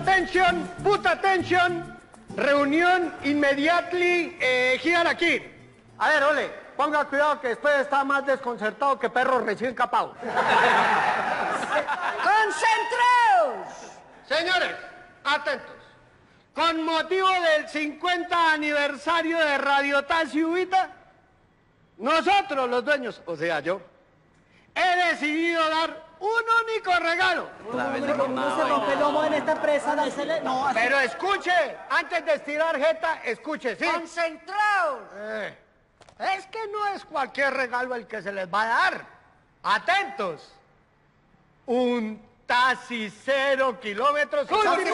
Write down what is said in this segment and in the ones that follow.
put attention, reunión immediately, here aquí. A ver, ole, ponga cuidado que después está más desconcertado que perro recién capado. ¡Concentraos! Señores, atentos. Con motivo del 50 aniversario de Radio Taxi Ubita, nosotros los dueños, o sea yo, he decidido dar un único regalo. No se rompe el lomo en esta empresa, no, así. Pero escuche, antes de estirar jeta, escuche, ¿sí? ¡Concentraos! Es que no es cualquier regalo el que se les va a dar. Atentos. Un taxi 0 kilómetros.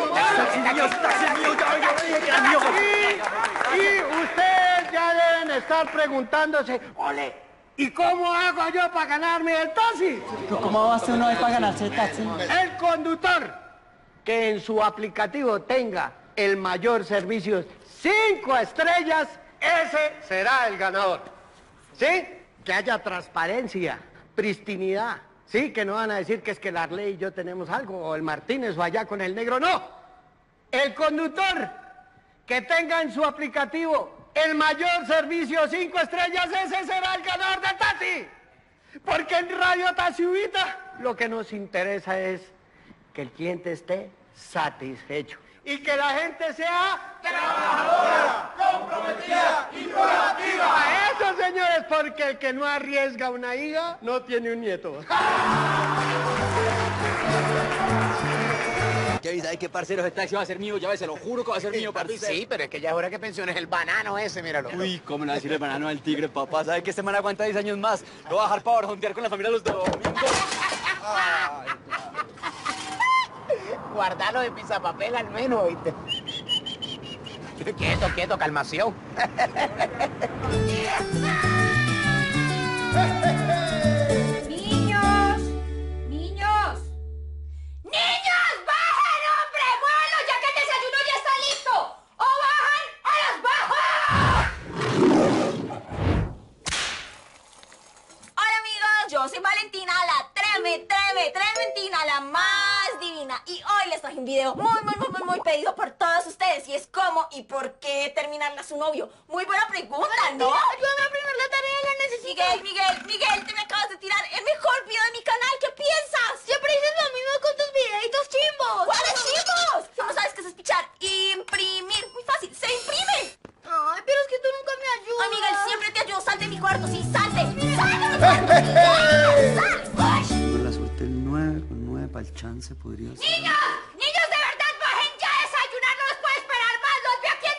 Y ustedes ya deben estar preguntándose, ole, ¿y cómo hago yo para ganarme el taxi? ¿Cómo va a ser uno para ganarse el taxi? El conductor que en su aplicativo tenga el mayor servicio 5 estrellas, ese será el ganador. ¿Sí? Que haya transparencia, pristinidad. Sí, que no van a decir que es que la Arley y yo tenemos algo, o el Martínez o allá con el negro, no. El conductor que tenga en su aplicativo el mayor servicio 5 estrellas, ese será el ganador del taxi. Porque en Radio Taxi Ubita lo que nos interesa es que el cliente esté satisfecho y que la gente sea trabajadora, comprometida y proactiva. A eso, señores, porque el que no arriesga una hija no tiene un nieto. ¿Sabes qué, parcero? Ese taxi va a ser mío, ya se lo juro que va a ser mío, Papi, parcero. sí, pero es que ya es hora que pensiones el banano ese, míralo. Uy, ¿cómo le va a decir el banano al tigre, papá? ¿Sabe que este man aguanta 10 años más? Lo va a dejar para barjontear con la familia los domingos. Guardalo de pisapapel al menos, ¿oíste? Quieto, quieto, calmación. ¡Niños! ¡Niños! ¡Niños! ¡Bajen, hombre! ¡Muévanlo ya que el desayuno ya está listo! ¡O bajan o los bajo! Hola, amigos. Yo soy Valentina, la trementina, la más divina. Y hoy les traje un video muy pedido por todos ustedes. Y es cómo y por qué terminarle a su novio. Muy buena pregunta, ¿no? Ayúdame a aprender la tarea, la necesito. Miguel, te me acabas de tirar el mejor video de mi canal. ¿Qué piensas? Siempre dices lo mismo con tus videitos chimbos. ¿Cuáles chimbos? Si no sabes qué es pichar, imprimir. Muy fácil, se imprime. Ay, pero es que tú nunca me ayudas. Ay, Miguel, siempre te ayudo. Salte de mi cuarto, sí, salte. Con la suerte el 9 con 9 para el chance podría ser. ¡Niños! ¡Niños, de verdad! ¡Bajen ya a desayunar! ¡No les puedo esperar más! ¡Los veo aquí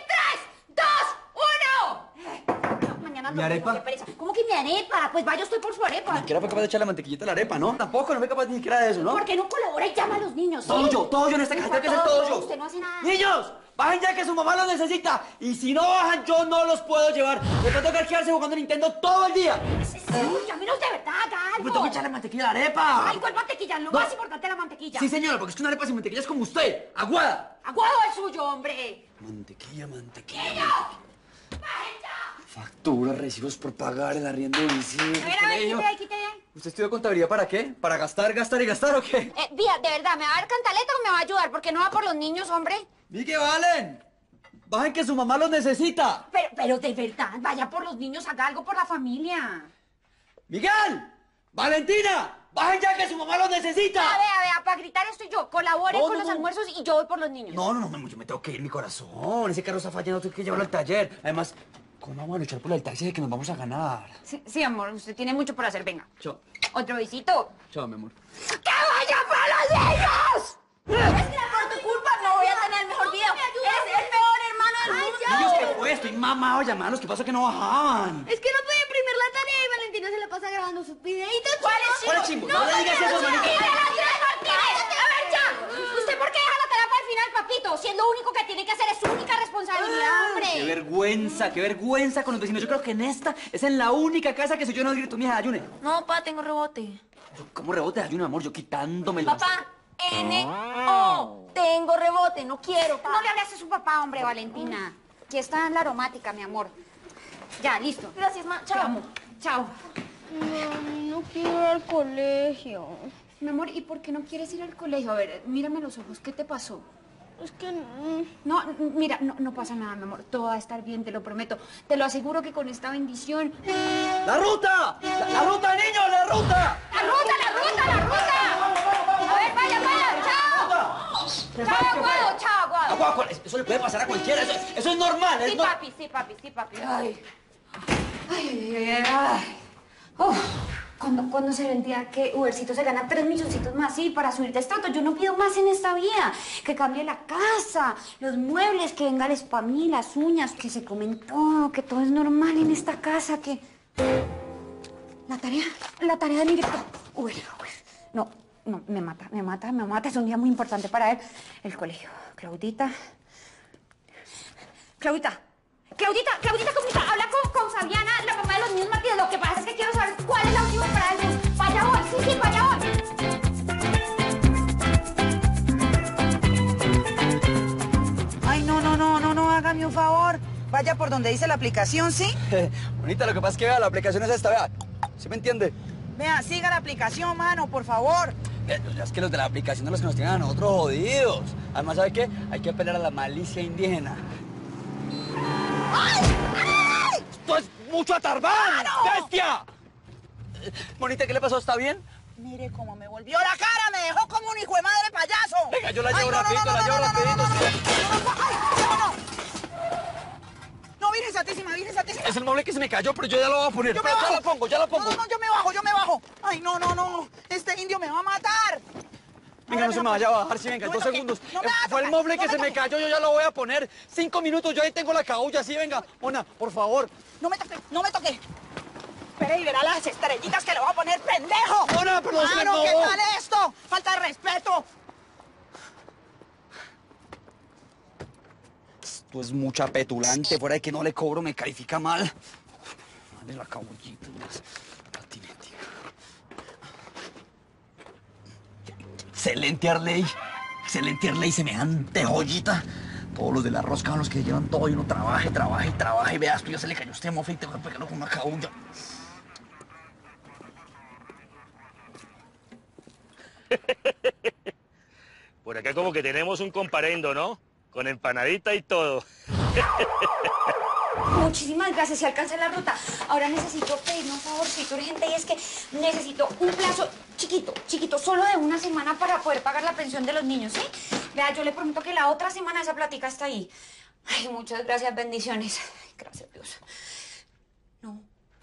en 3, 2, 1! Mañana ¿Mi arepa? qué pereza. ¿Cómo que mi arepa? Pues vaya usted por su arepa. Ni siquiera fue capaz de echar la mantequillita a la arepa, ¿no? Tampoco, no fue capaz ni siquiera de eso, ¿no? ¿Por qué no colabora y llama a los niños? Todo yo en esta casa, tiene que ser todo yo. Usted no hace nada. ¡Niños! ¡Bajen ya que su mamá los necesita! Y si no bajan, yo no los puedo llevar. Les va a tocar quedarse jugando Nintendo todo el día. Llámenos de verdad, haga algo. Me tengo que echarle mantequilla a la arepa. Ay, ¿cuál mantequilla? Lo más importante es la mantequilla. Sí, señora, porque es que una arepa sin mantequilla es como usted, aguada. ¡Aguado el suyo, hombre! Mantequilla. ¡Niños! ¡Bajen ya! Facturas, recibos por pagar, el arriendo vencido. A ver, quite. ¿Usted estudió contabilidad para qué? ¿Para gastar y gastar o qué? Vía, de verdad, ¿me va a dar cantaleta o me va a ayudar? Porque no va por los niños, hombre. ¡Vi que valen! ¡Bajen que su mamá los necesita! Pero de verdad, vaya por los niños, haga algo por la familia. ¡Miguel! ¡Valentina! ¡Bajen ya que su mamá los necesita! A ver, para gritar estoy yo. Colabore No, con no, los no. almuerzos y yo voy por los niños. No, yo me tengo que ir, mi corazón. Ese carro está fallando, tengo que llevarlo al taller. Además, ¿cómo vamos a luchar por el taxi de que nos vamos a ganar? Sí, amor, usted tiene mucho por hacer, venga. Chao. Otro besito. Chao, mi amor. ¡Que vaya por los niños! Es que por tu culpa no voy a tener el mejor video. Eres el peor hermano del mundo. Niños, ¿qué fue? Estoy mamado de llamarlos. ¿Qué pasa que no bajaban? Es que no puede imprimir la tarea y Valentina se la pasa grabando sus videitos. ¿Cuál es chimbo? No le digas eso, manito. A ver, ya. ¿Usted por qué deja la tarea para el final, papito? Si es lo único que tiene que hacer, es su única responsabilidad, hombre. Qué vergüenza con los vecinos. Yo creo que en esta es en la única casa que soy yo no grito, mija, ayune. No, pa, tengo rebote. ¿Cómo rebote de ayuno, amor? Yo quitándome Papá, N-O. Tengo rebote, no quiero, pa. No le hables a su papá, hombre, Valentina. Aquí está la aromática, mi amor. Ya, listo. Gracias, ma. Chao. Te amo. Chao. No quiero ir al colegio. Mi amor, ¿y por qué no quieres ir al colegio? A ver, mírame los ojos. ¿Qué te pasó? Es que... No, mira, no pasa nada, mi amor. Todo va a estar bien, te lo prometo. Te lo aseguro que con esta bendición... ¡La ruta! ¡La ruta, niños! ¡La ruta! ¡La ruta, la ruta, la ruta! A ver, vaya, chao. Chao, Aguado, chao, Aguado. Aguado, eso le puede pasar a cualquiera. Eso es normal. Sí, papi, sí, papi, sí, papi. Ay. Uf. Cuando se vendía que Ubercito se gana 3 milloncitos más, sí, para subir de estrato. Yo no pido más en esta vida. Que cambie la casa, los muebles, que venga el spamí, las uñas, que se comen todo, que todo es normal en esta casa, que... La tarea de Miguelito. No, me mata. Es un día muy importante para él. El colegio. Claudita, habla con Fabiana, la mamá de los niños Martínez. Lo que pasa es que quiero saber cuál es la última parada del bus. Vaya hoy, sí, vaya hoy. Ay, no, hágame un favor. Vaya por donde dice la aplicación, ¿sí? Bonita, lo que pasa es que vea, la aplicación es esta, vea. ¿Sí me entiende? Vea, siga la aplicación, mano, por favor. Es que los de la aplicación son los que nos tienen a nosotros jodidos. Además, ¿sabe qué? Hay que pelear a la malicia indígena. ¡Ay! ¡Esto es mucho atarbán! ¡Bestia! Bonita, ¿qué le pasó? ¿Está bien? Mire cómo me volvió la cara, me dejó como un hijo de madre payaso. Venga, yo la llevo rapidito, rapidito. No, Virgen Santísima. Es el mueble que se me cayó, pero yo ya lo voy a poner. Yo me bajo. Ya lo pongo. No, yo me bajo. Ay, no. Este indio me va a matar. Venga, no se me vaya a bajar, sí, venga, 2 segundos. Fue el mueble que se me cayó, yo ya lo voy a poner. 5 minutos, yo ahí tengo la cabulla, sí, venga. Mona, por favor. No me toque. Espere y verá las estrellitas que le voy a poner, pendejo. Mona, pero se me Mano, ¿qué tal esto? Falta de respeto. Esto es mucha petulante, fuera de que no le cobro, me califica mal. Vale, la cabullita, patinética. Excelente Arley, semejante joyita. Todos los de la rosca son los que llevan todo y uno trabaja y vea, esto ya se le cayó este mofle y te voy a pegarlo con una cabulla. Por acá como que tenemos un comparendo, ¿no? Con empanadita y todo. Muchísimas gracias, si alcancé la ruta. Ahora necesito pedirme un favorcito urgente y es que necesito un plazo chiquito, solo de 1 semana para poder pagar la pensión de los niños, ¿sí? Vea, yo le prometo que la otra semana esa plática está ahí. Ay, muchas gracias, bendiciones. Ay, gracias, Dios. No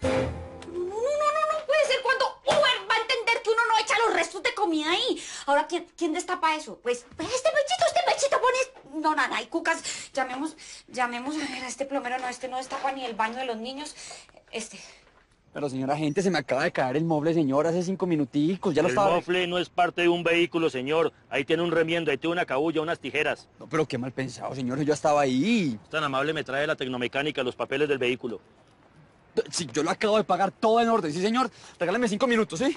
puede ser cuando Uber va a entender que uno no echa los restos de comida ahí. Ahora, ¿quién destapa eso? Pues este pechito pone... No, nada, hay cucas. Llamemos a ver a este plomero. No, este no destapa ni el baño de los niños. Pero señora gente, se me acaba de caer el mueble, señor, hace 5 minuticos, ya lo estaba... El mueble no es parte de un vehículo, señor. Ahí tiene un remiendo, ahí tiene una cabulla, unas tijeras. No, pero qué mal pensado, señor, yo ya estaba ahí. Tan amable me trae la tecnomecánica, los papeles del vehículo. Sí, yo lo acabo de pagar todo en orden, sí, señor. Regálame 5 minutos, ¿sí?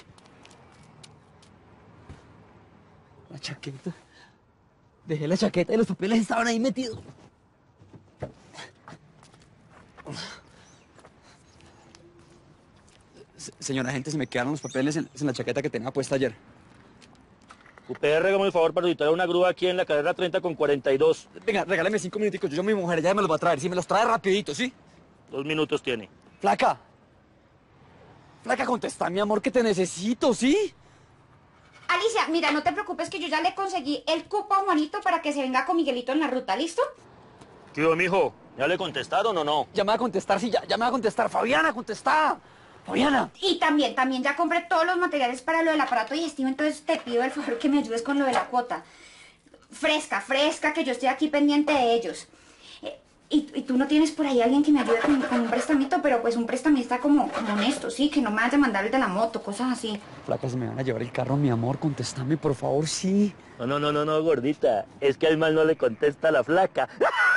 La chaqueta. Dejé la chaqueta y los papeles estaban ahí metidos. Señora gente, se me quedaron los papeles en la chaqueta que tenía puesta ayer. UPR, hágame el favor para solicitar una grúa aquí en la carrera 30 con 42. Venga, regálame 5 minuticos. Yo, mi mujer, ya me los va a traer. Sí, me los trae rapidito, ¿sí? 2 minutos tiene. Flaca, contesta, mi amor, que te necesito, ¿sí? Alicia, mira, no te preocupes que yo ya le conseguí el cupo a Juanito para que se venga con Miguelito en la ruta, ¿listo? ¿Qué hubo, mijo? ¿Ya le contestaron o no? Ya me va a contestar, sí, ya me va a contestar. Fabiana, contesta. Fabiana. Y también ya compré todos los materiales para lo del aparato digestivo, entonces te pido el favor que me ayudes con lo de la cuota. Fresca, que yo estoy aquí pendiente de ellos. Y tú no tienes por ahí alguien que me ayude con un prestamito, pero pues un prestamista como honesto, sí, que no me vaya a mandar el de la moto, cosas así. Flaca, se me van a llevar el carro, mi amor, contéstame, por favor, sí. No, gordita, es que al mal no le contesta la flaca.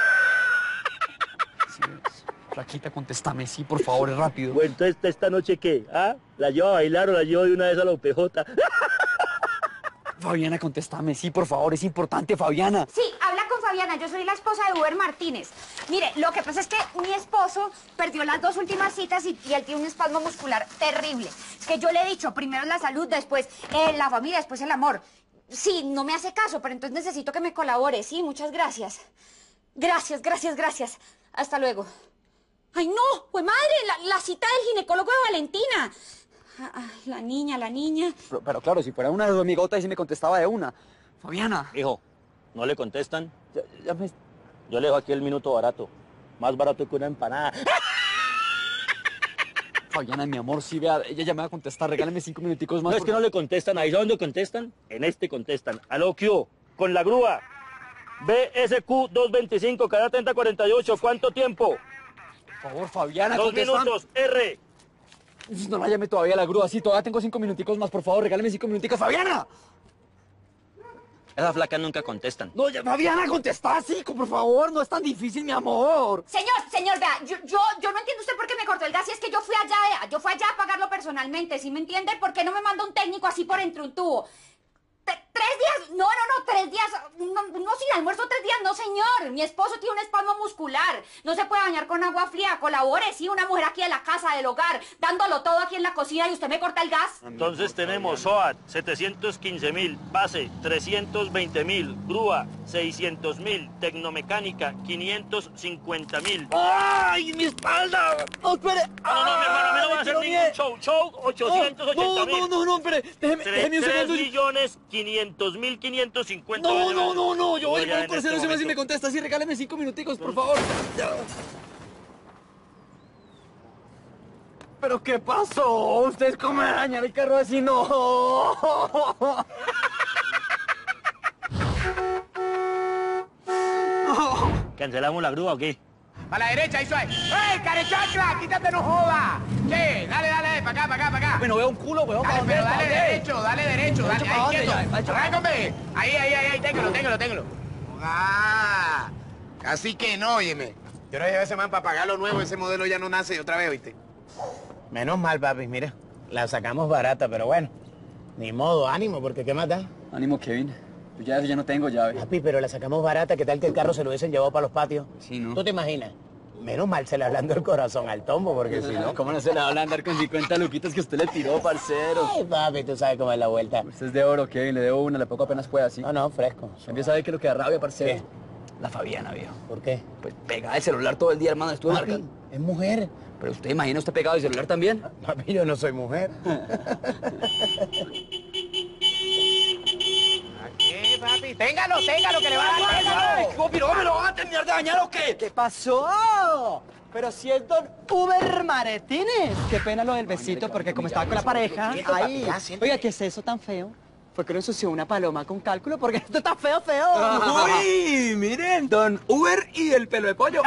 Sí, flaquita, contéstame, sí, por favor, es rápido. Bueno, entonces, ¿esta noche qué? ¿Ah? ¿La llevo a bailar o la llevo de una vez a la UPJ? Fabiana, contéstame, sí, por favor, es importante, Fabiana. Sí, habla con Fabiana, yo soy la esposa de Uber Martínez. Mire, lo que pasa es que mi esposo perdió las 2 últimas citas y él tiene un espasmo muscular terrible. Es que yo le he dicho, primero la salud, después la familia, después el amor. Sí, no me hace caso, pero entonces necesito que me colabore. Sí, muchas gracias. Gracias, gracias, gracias. Hasta luego. ¡Ay, no! ¡Pues madre! La cita del ginecólogo de Valentina. Ay, la niña. Pero claro, si fuera una de sus amigotas y si me contestaba de una. Fabiana. Hijo, ¿no le contestan? Ya me... Yo le dejo aquí el minuto barato. Más barato que una empanada. Fabiana, mi amor, sí, vea, ella ya me va a contestar. Regálame 5 minuticos más. No es que no le contestan. ¿Ahí dónde contestan? En este contestan. Aló, ¿qué hubo? Con la grúa. BSQ 225, cada 3048. ¿Cuánto tiempo? Por favor, Fabiana, 2 minutos, R. No la llame todavía la grúa, sí, todavía tengo 5 minuticos más, por favor, regálame 5 minuticos. ¡Fabiana! Esas flacas nunca contestan. No, ya, Fabiana, contesta, sí, por favor, no es tan difícil, mi amor. Señor, vea, yo no entiendo usted por qué me cortó el gas y es que yo fui allá, vea, yo fui allá a pagarlo personalmente, ¿sí me entiende? ¿Por qué no me manda un técnico así por entre un tubo? 3 días, no, 3 días, no sin almuerzo 3 días, no señor, mi esposo tiene un espasmo muscular, no se puede bañar con agua fría, colabore, sí, una mujer aquí de la casa, del hogar, dándolo todo aquí en la cocina y usted me corta el gas. Entonces tenemos SOAT 715.000, base 320.000, grúa 600.000, tecnomecánica 550.000. ¡Ay, mi espalda! ¡No, espere! No, mi hermano, a mí no va a hacer ningún show, 880.000. No, espere, déjeme un segundo. 3.500.550. No, yo voy a Ya poner en por este cero si momento. me contesta, sí, regáleme 5 minuticos, por favor. ¿Pero qué pasó? ¿Ustedes cómo me dañan el carro así? No. ¿Cancelamos la grúa o qué? A la derecha, ahí suave. ¡Ey, carechacla! ¡Quítate, no joda! Che, dale, para acá. Bueno, veo un culo, weón. Dale, pero dale derecho, ¿Para ahí dónde? quieto. Arráncame. Ahí, téngalo. Ah, casi que no, óyeme. Yo no llevé ese man para pagar lo nuevo, ese modelo ya no nace otra vez, ¿oíste? Menos mal, papi, mira. La sacamos barata, pero bueno. Ni modo, ánimo, porque ¿qué más da? Ánimo, Kevin. Pues ya no tengo llave. Papi, pero la sacamos barata, ¿qué tal que el carro se lo hubiesen llevado para los patios? Sí, ¿no? ¿Tú te imaginas? Menos mal se le hablando el corazón al tombo, porque si no... ¿Cómo no se le va a andar con 50 luquitas que usted le tiró, parcero? Ay, papi, tú sabes cómo es la vuelta. Usted es de oro, Kevin, le debo una, le poco apenas pueda, ¿sí? No, fresco. Empieza a ver que lo que da rabia, parcero. ¿Qué? La Fabiana, viejo. ¿Por qué? Pues pegada el celular todo el día, hermano, estuve Papi, marcando. es mujer. Pero usted imagina usted pegado el celular también. Papi, yo no soy mujer. ¿Qué, papi? Téngalo, que le va a dar téngalo. ¿Cómo, pero me lo van a terminar de dañar o qué? ¿Qué pasó? Pero si es don Uber Martínez. Qué pena lo del besito, porque como estaba con la pareja... Siéntate, Ay, papi, ya, siéntate. oiga, ¿qué es eso tan feo? ¿Por qué no ensució una paloma con cálculo? Porque esto está feo. Uy, miren, don Uber y el pelo de pollo.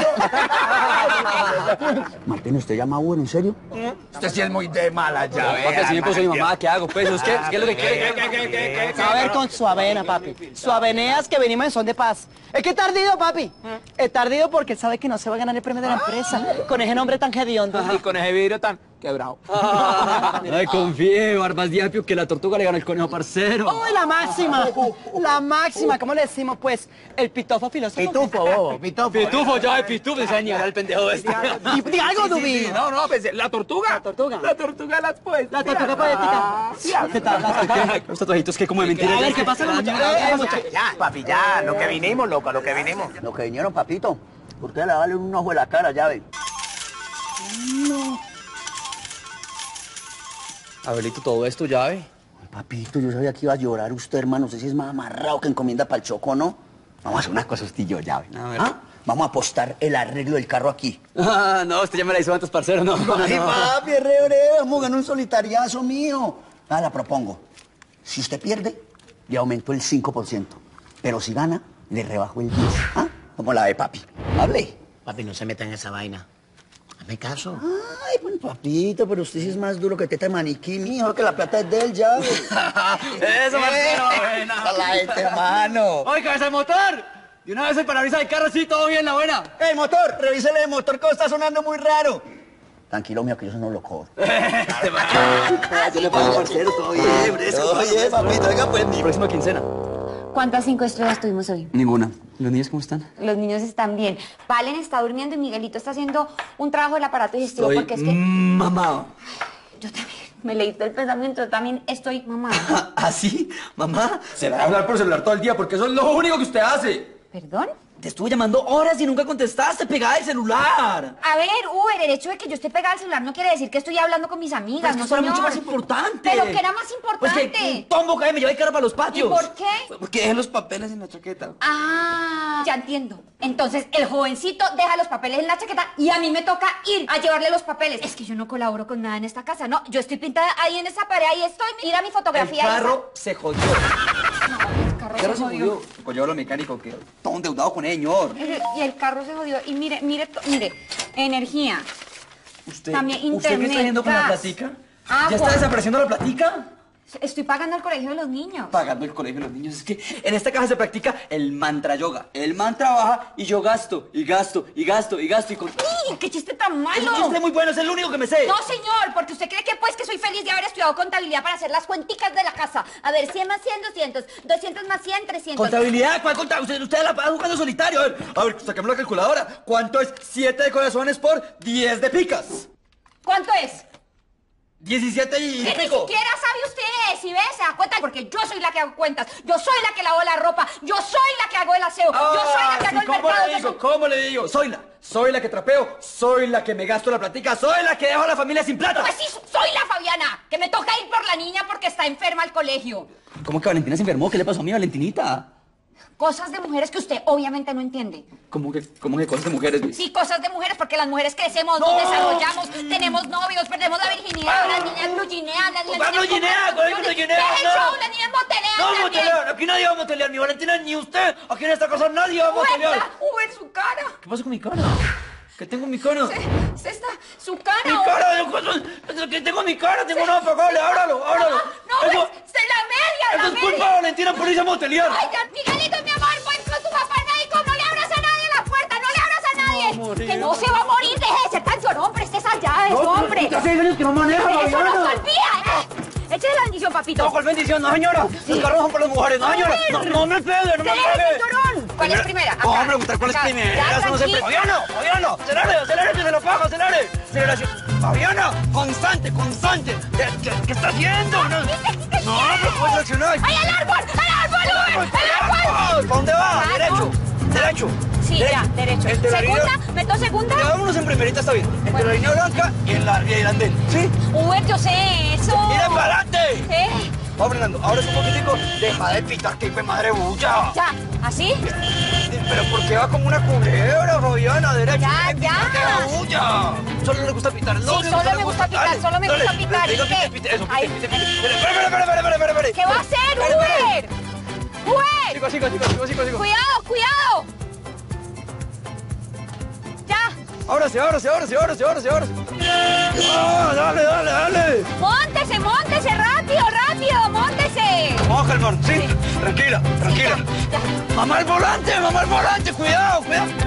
Martín, ¿usted llama a Uber, en serio? Usted sí es muy de mala llave. Papi, si me puso mi mamá, ¿qué hago? Pues, ¿qué es lo que quiere? ¿Qué? A ver con su avena, papi. Su aveneas que venimos en son de paz. Es que es tardido, papi. Es tardido porque sabe que no se va a ganar el premio de la empresa con ese nombre tan hediondo. Y con ese vidrio tan quebrado. Ay, confíe, Barbas Diapio, que la tortuga le ganó el conejo parcero. ¡Uy, la máxima! La máxima, ¿cómo le decimos, pues? El pitofo filósofo. Pitufo, bobo, pitufo. Pitufo, ya de pitufo, esa niña, el pendejo este. Di algo, Dubi. No, pues, la tortuga. La tortuga. La tortuga las pues. La tortuga poética. ¿Qué tal? La tortuga. Los tatuajitos que como de mentira. A ver, ¿qué pasa, muchachos? Ya, papi, ya, lo que vinimos, loco, lo que vinimos. Lo que vinieron, papito. Usted le vale un ojo en la cara, ya ve. Abelito, todo esto, llave. Papito, yo sabía que iba a llorar usted, hermano. No sé si es más amarrado que encomienda para el choco, ¿no? Vamos a hacer una cosa, usted y yo, llave. A ver. ¿Ah? Vamos a apostar el arreglo del carro aquí. Ah, no, usted ya me la hizo antes, parcero, no. Ay, papi, vamos a ganar un solitariazo mío. Nada, la propongo. Si usted pierde, le aumento el 5%. Pero si gana, le rebajo el 10%. ¿Ah? ¿Cómo la ve, papi? Hable. Papi, no se meta en esa vaina. Hazme caso. Ay, bueno, papito, pero usted sí es más duro que teta de maniquí, mijo, que la plata es de él, ya. Eso, parcero, buena. La gente, hermano. ¡Oye, cabeza de motor! De una vez el parabrisas del carro, sí, todo bien, la buena. ¡Ey, motor! Revísele el motor, que está sonando muy raro. Tranquilo, mío, que yo eso no lo cobro. Yo le pago, parcero, todo bien, fresco. Todo bien, papito, oiga, pues, Mi próxima quincena. ¿Cuántas 5 estrellas tuvimos hoy? Ninguna. ¿Los niños cómo están? Los niños están bien. Valen está durmiendo y Miguelito está haciendo un trabajo del aparato digestivo Estoy porque es que... mamado. Yo también. Me leíste el pensamiento, también estoy mamá. ¿Ah, sí? Mamá, se va a hablar por celular todo el día porque eso es lo único que usted hace. ¿Perdón? Te estuve llamando horas y nunca contestaste, pegada del celular. A ver, Uber, el hecho de que yo esté pegada al celular no quiere decir que estoy hablando con mis amigas, Pero no, eso era señor. mucho más importante. ¿Pero qué era más importante? Pues que un tombo cae me lleva el carro para los patios. ¿Y por qué? Porque dejé los papeles en la chaqueta. Ah, ya entiendo. Entonces, el jovencito deja los papeles en la chaqueta y a mí me toca ir a llevarle los papeles. Es que yo no colaboro con nada en esta casa, ¿no? Yo estoy pintada ahí en esa pared, ahí estoy. Mira mi fotografía. El carro se jodió. No, el carro se jodió. Pues yo lo mecánico que todo endeudado con el señor. Y el carro se jodió. Y mire, energía. ¿Usted, también internet, ¿Usted qué está haciendo con la gas, platica? agua. ¿Ya está desapareciendo la platica? Estoy pagando el colegio de los niños. Pagando el colegio de los niños. Es que en esta casa se practica el mantra yoga. El mantra baja y yo gasto, y gasto, y gasto, y gasto, y con... ¡Ih! ¡Qué chiste tan malo! Es un chiste muy bueno, es el único que me sé. No, señor, porque usted cree que pues que soy feliz de haber estudiado contabilidad para hacer las cuenticas de la casa. A ver, 100 más 100, 200. 200 más 100, 300. ¿Contabilidad? ¿Cuál contabilidad? Usted la paga jugando solitario. A ver, saquemos la calculadora. ¿Cuánto es 7 de corazones por 10 de picas? ¿Cuánto es? 17 y Que ni pico. siquiera sabe usted, si ve, se da cuenta, porque yo soy la que hago cuentas, yo soy la que lavo la ropa, yo soy la que hago el aseo, yo soy la que hago el mercado. ¿Cómo le digo? Soy la que trapeo, soy la que me gasto la platica, soy la que dejo a la familia sin plata. Pues sí, soy la Fabiana, que me toca ir por la niña porque está enferma al colegio. ¿Cómo que Valentina se enfermó? ¿Qué le pasó a mi Valentinita? Cosas de mujeres que usted obviamente no entiende. ¿Cómo que cosas de mujeres? Sí, cosas de mujeres, porque las mujeres crecemos, nos desarrollamos, tenemos novios, perdemos la virginidad, las niñas bluginean, las niñas... ¡Bluginean! ¡Deje el show! ¡Las niñas motelean No, también! motelear, aquí nadie va a motelear, ni Valentina ni usted. Aquí en esta casa nadie va a motelear. ¡Uber, su cara! ¿Qué pasa con mi cara? ¿Qué tengo en mi cara? Su cara. ¡Mi cara! ¿Qué tengo en mi cara? Tengo una apagable, ábralo. No, Eso, es la media, eso es culpa de Valentina por irse a motelear. Ay, ya, Miguelito, mi amor, pues con tu papá médico, no le abras a nadie la puerta, no le abras a nadie. Que no se va a morir, deje de ser tan llorón, preste esas llaves, hombre. Ya 6 años que no maneja, Eso no se Fabiana. olvida. Échale la bendición, papito. No, ¿cuál bendición? No, señora. Los carros son para las mujeres. No, señora. No me pegue, no me pegue. Cinturón. ¿Cuál es primera? Vamos a preguntar cuál es Acá. primera. Ya, Eso no se tranquilo. Fabiano. Acelere, que se lo pago, acelere. Aceleración. Fabiana, constante. ¿Qué está haciendo? No me puedes accionar. ¡Ay, el árbol! ¡El árbol! ¿Para dónde va? Derecho. Sí, ya, derecho. Entre la ¿Segunda? línea- ¿Meto segunda? Vámonos en primerita, está bien. Entre la línea blanca y el andén. ¿Sí? Uber, yo sé eso. ¡Mira para adelante! ¿Qué? Vamos, Fernando. Ahora es un poquitico. Deja de pitar, que hijo de madre bulla. Ya, ¿así? Pero ¿por qué va como una culebra, Fabiana? Derecho. Ya. ¡Deja bulla! Solo le gusta pitar. No, Sí, solo me gusta pitar, Dale, solo me gusta dale, pitar. le digo ¿Y que qué? pite, eso, Ay. pite. Espere. ¿Qué va a hacer, Uber? ¡Uber! Sigo. ¡Cuidado! Ya. Ábrase. Dale. ¡Móntese! ¡Rápido! ¡Móntese! Vamos a calmar, ¿sí? Tranquila. Ya. Mamá al volante, cuidado.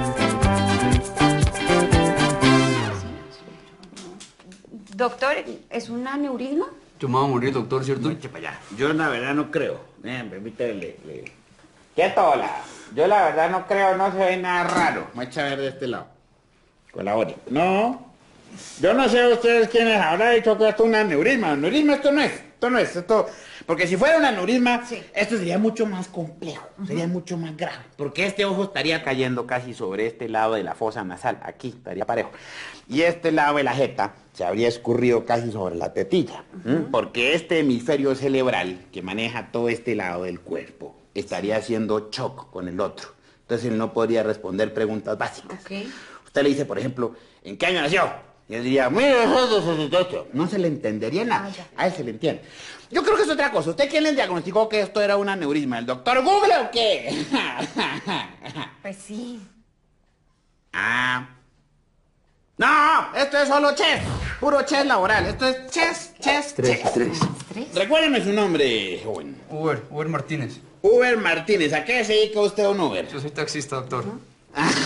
Doctor, ¿es un aneurisma? Yo me voy a morir, doctor, ¿cierto? Eche para allá. Yo la verdad no creo. Permítele. Quieto, hola. Yo la verdad no creo, no se ve nada raro. Me echa a ver de este lado. Colabore. No. Yo no sé ustedes quiénes habrá dicho que esto es un aneurisma. Aneurisma esto no es. Porque si fuera un aneurisma, esto sería mucho más complejo, sería mucho más grave. Porque este ojo estaría cayendo casi sobre este lado de la fosa nasal, aquí estaría parejo. Y este lado de la jeta se habría escurrido casi sobre la tetilla. Porque este hemisferio cerebral que maneja todo este lado del cuerpo estaría haciendo shock con el otro. Entonces él no podría responder preguntas básicas. Usted le dice, por ejemplo, ¿en qué año nació? Y él diría, 1968. No se le entendería nada. A él se le entiende. Yo creo que es otra cosa. ¿Usted quién le diagnosticó que esto era un aneurisma? ¿El doctor Google o qué? Pues sí. No, esto es solo chess. Puro chess laboral. Esto es chess. Tres. Recuérdeme su nombre, joven. Uber Martínez. Uber Martínez. ¿A qué se dedica usted, don Uber? Yo soy taxista, doctor.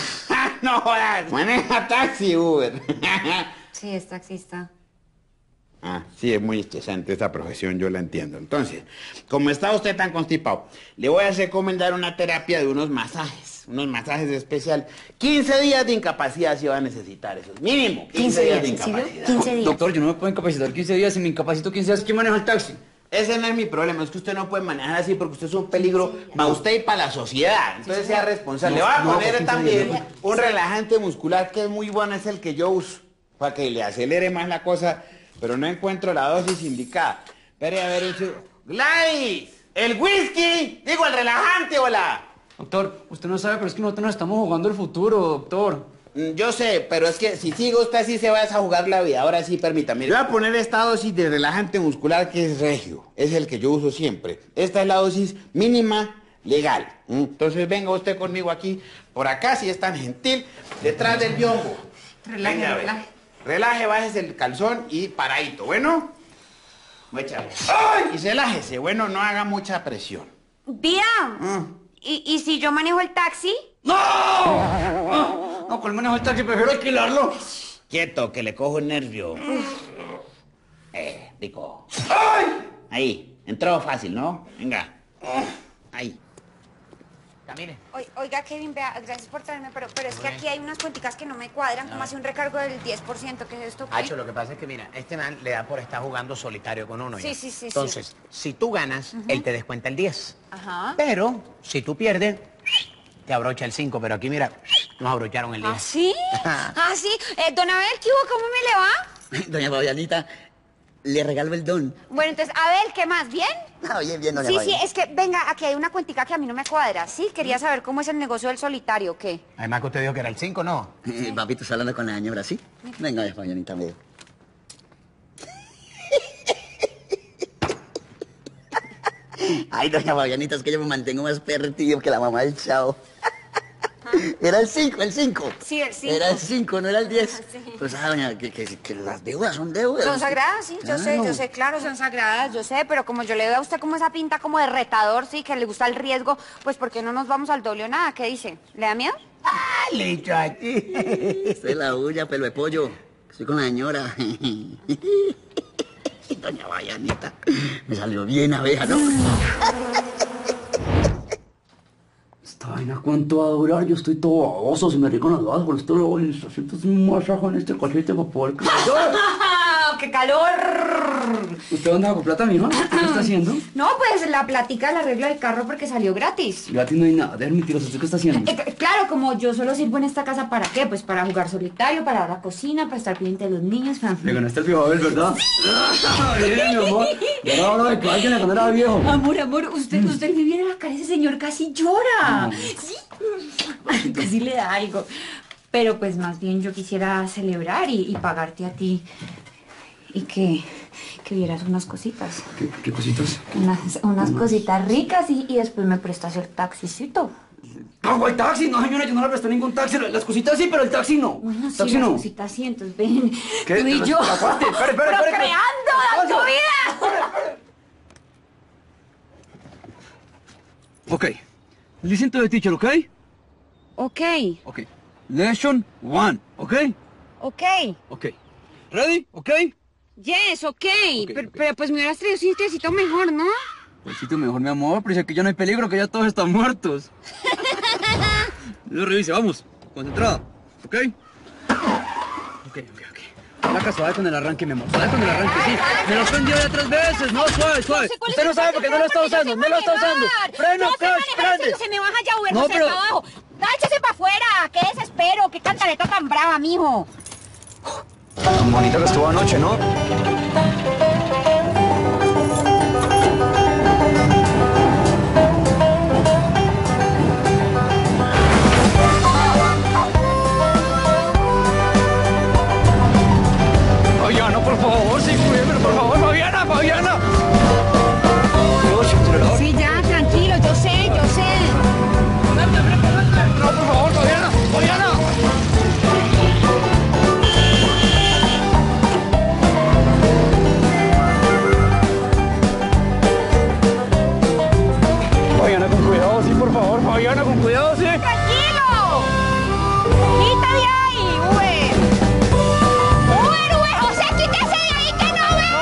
No jodas. Maneja taxi, Uber. Sí, es taxista. Ah, sí, es muy estresante esta profesión, yo la entiendo. Entonces, como está usted tan constipado, le voy a recomendar una terapia de unos masajes especiales. 15 días de incapacidad si va a necesitar eso. Mínimo, 15 días de incapacidad. 15 días. Doctor, yo no me puedo incapacitar 15 días. Si me incapacito 15 días, ¿quién maneja el taxi? Ese no es mi problema, es que usted no puede manejar así porque usted es un peligro para usted y para la sociedad. Entonces sea responsable. Le voy a poner también un relajante muscular que es muy bueno, es el que yo uso, para que le acelere más la cosa, pero no encuentro la dosis indicada. Espere a ver un segundo. ¡Gladys! ¡El whisky! Digo, el relajante, hola. Doctor, usted no sabe, pero es que nosotros nos estamos jugando el futuro, doctor. Yo sé, pero es que si sigue usted así se va a jugar la vida. Ahora sí, permítame. Le voy a poner esta dosis de relajante muscular que es Regio. Es el que yo uso siempre. Esta es la dosis mínima legal. Entonces venga usted conmigo aquí, por acá, si es tan gentil, detrás del biombo. Relaje, relaje. Relaje, bájese el calzón y paradito, ¿bueno? ¡Ay! Y relájese, bueno, no haga mucha presión. Vía, ¿y si yo manejo el taxi? ¡No! No, con el manejo del taxi prefiero alquilarlo. Quieto, que le cojo el nervio. Rico. ¡Ay! Ahí, entró fácil, ¿no? Venga. Ahí. Camine. Oiga, Kevin, vea, gracias por traerme, pero es que aquí hay unas cuenticas que no me cuadran, como hace un recargo del 10%, ¿qué es esto? Hacho, lo que pasa es que, mira, este man le da por estar jugando solitario con uno. Sí, ya. sí, sí. Entonces, si tú ganas, él te descuenta el 10. Ajá. Pero, si tú pierdes, te abrocha el 5, pero aquí, mira, nos abrocharon el 10. ¿Ah, sí? ¿Ah, sí? Don Abel, ¿qué hubo? ¿Cómo me le va? Doña Fabianita, le regalo el don. Bueno, entonces, Abel, ¿qué más? ¿Bien? Ah, bien, bien, doña Sí, Fabianita. sí, es que, venga, aquí hay una cuentica que a mí no me cuadra, ¿sí? Quería saber cómo es el negocio del solitario, ¿qué? Además que usted dijo que era el 5, ¿no? Papito, está hablando con la señora, ¿sí? Venga, doña Fabianita, me Ay, doña Fabianita, es que yo me mantengo más perdido que la mamá del Chavo. Era el 5, el 5. Sí, el 5. Era el 5, no era el 10. Sí. Pues, doña, que las deudas son deudas. Son sagradas, sí, yo sé, claro, son sagradas, yo sé, pero como yo le doy a usted como esa pinta como de retador, sí, que le gusta el riesgo, pues ¿por qué no nos vamos al doble o nada? ¿Qué dice? ¿Le da miedo? Listo aquí. Esta es la bulla, pelo de pollo. Estoy con la señora. Doña Fabianita, me salió bien abeja, ¿no? ¿Esta vaina cuánto va a durar? Yo estoy todo baboso, se me rico las bajas, por esto luego siento un masaje en este cachete para poder... ¡Qué calor! ¿Usted anda con plata, mija? ¿Qué está haciendo? No, pues la platica del arreglo del carro porque salió gratis. Gratis no hay nada, de mentiroso, ¿usted qué está haciendo? Claro, como yo solo sirvo en esta casa, ¿para qué? Pues para jugar solitario, para la cocina, para estar pendiente de los niños. Le ganaste el viejo Abel, ¿verdad? Bien, mi amor. Y ahora habla de que alguien le ganara al viejo. Amor, usted le viene a la cara, ese señor casi llora. Sí, casi le da algo. Pero pues más bien yo quisiera celebrar y pagarte a ti. Y que vieras unas cositas. ¿Qué cositas? Unas cositas ricas y después me prestas el taxicito. ¡Pago el taxi! No, señora, yo no le presté ningún taxi. Las cositas sí, pero el taxi no. Bueno, sí, taxi las no. cositas sí, entonces ven. ¿Qué? Tú y yo. Espere. Procreando en tu vida. Ok. Listen to the teacher, ¿ok? Ok. Ok. Lesson 1, ¿ok? Ok. Ok. ¿Ready? ¿Ok? Yes, ok. Pero pues me hubieras traído un sitiecito mejor, ¿no? Pues sitio mejor, mi amor, pero dice que ya no hay peligro, que ya todos están muertos. Lo revise, vamos. Concentrada, ¿ok? Ok. La suave con el arranque, mi amor. Suave con el arranque, sí. Me lo he prendido ya 3 veces, no, suave. Usted no sabe porque no lo está usando, no lo está usando. Freno, clutch, prende. Se me baja ya, Uber, no, pero... para abajo. ¡Échese para afuera! ¡Qué desespero! ¡Qué cantaleta tan brava, mijo! Tan bonita que estuvo anoche, ¿no? Fabiana, por favor, sí, cuídeme, por favor, Fabiana. Sí, ya, tranquilo, yo sé. No, por favor, Fabiana. Fabiana, con cuidado, sí, por favor, Fabiana, con cuidado, sí. ¡Tranquilo! ¡Quita de ahí, Uber! ¡Uber! ¡José, quítese de ahí que no veo!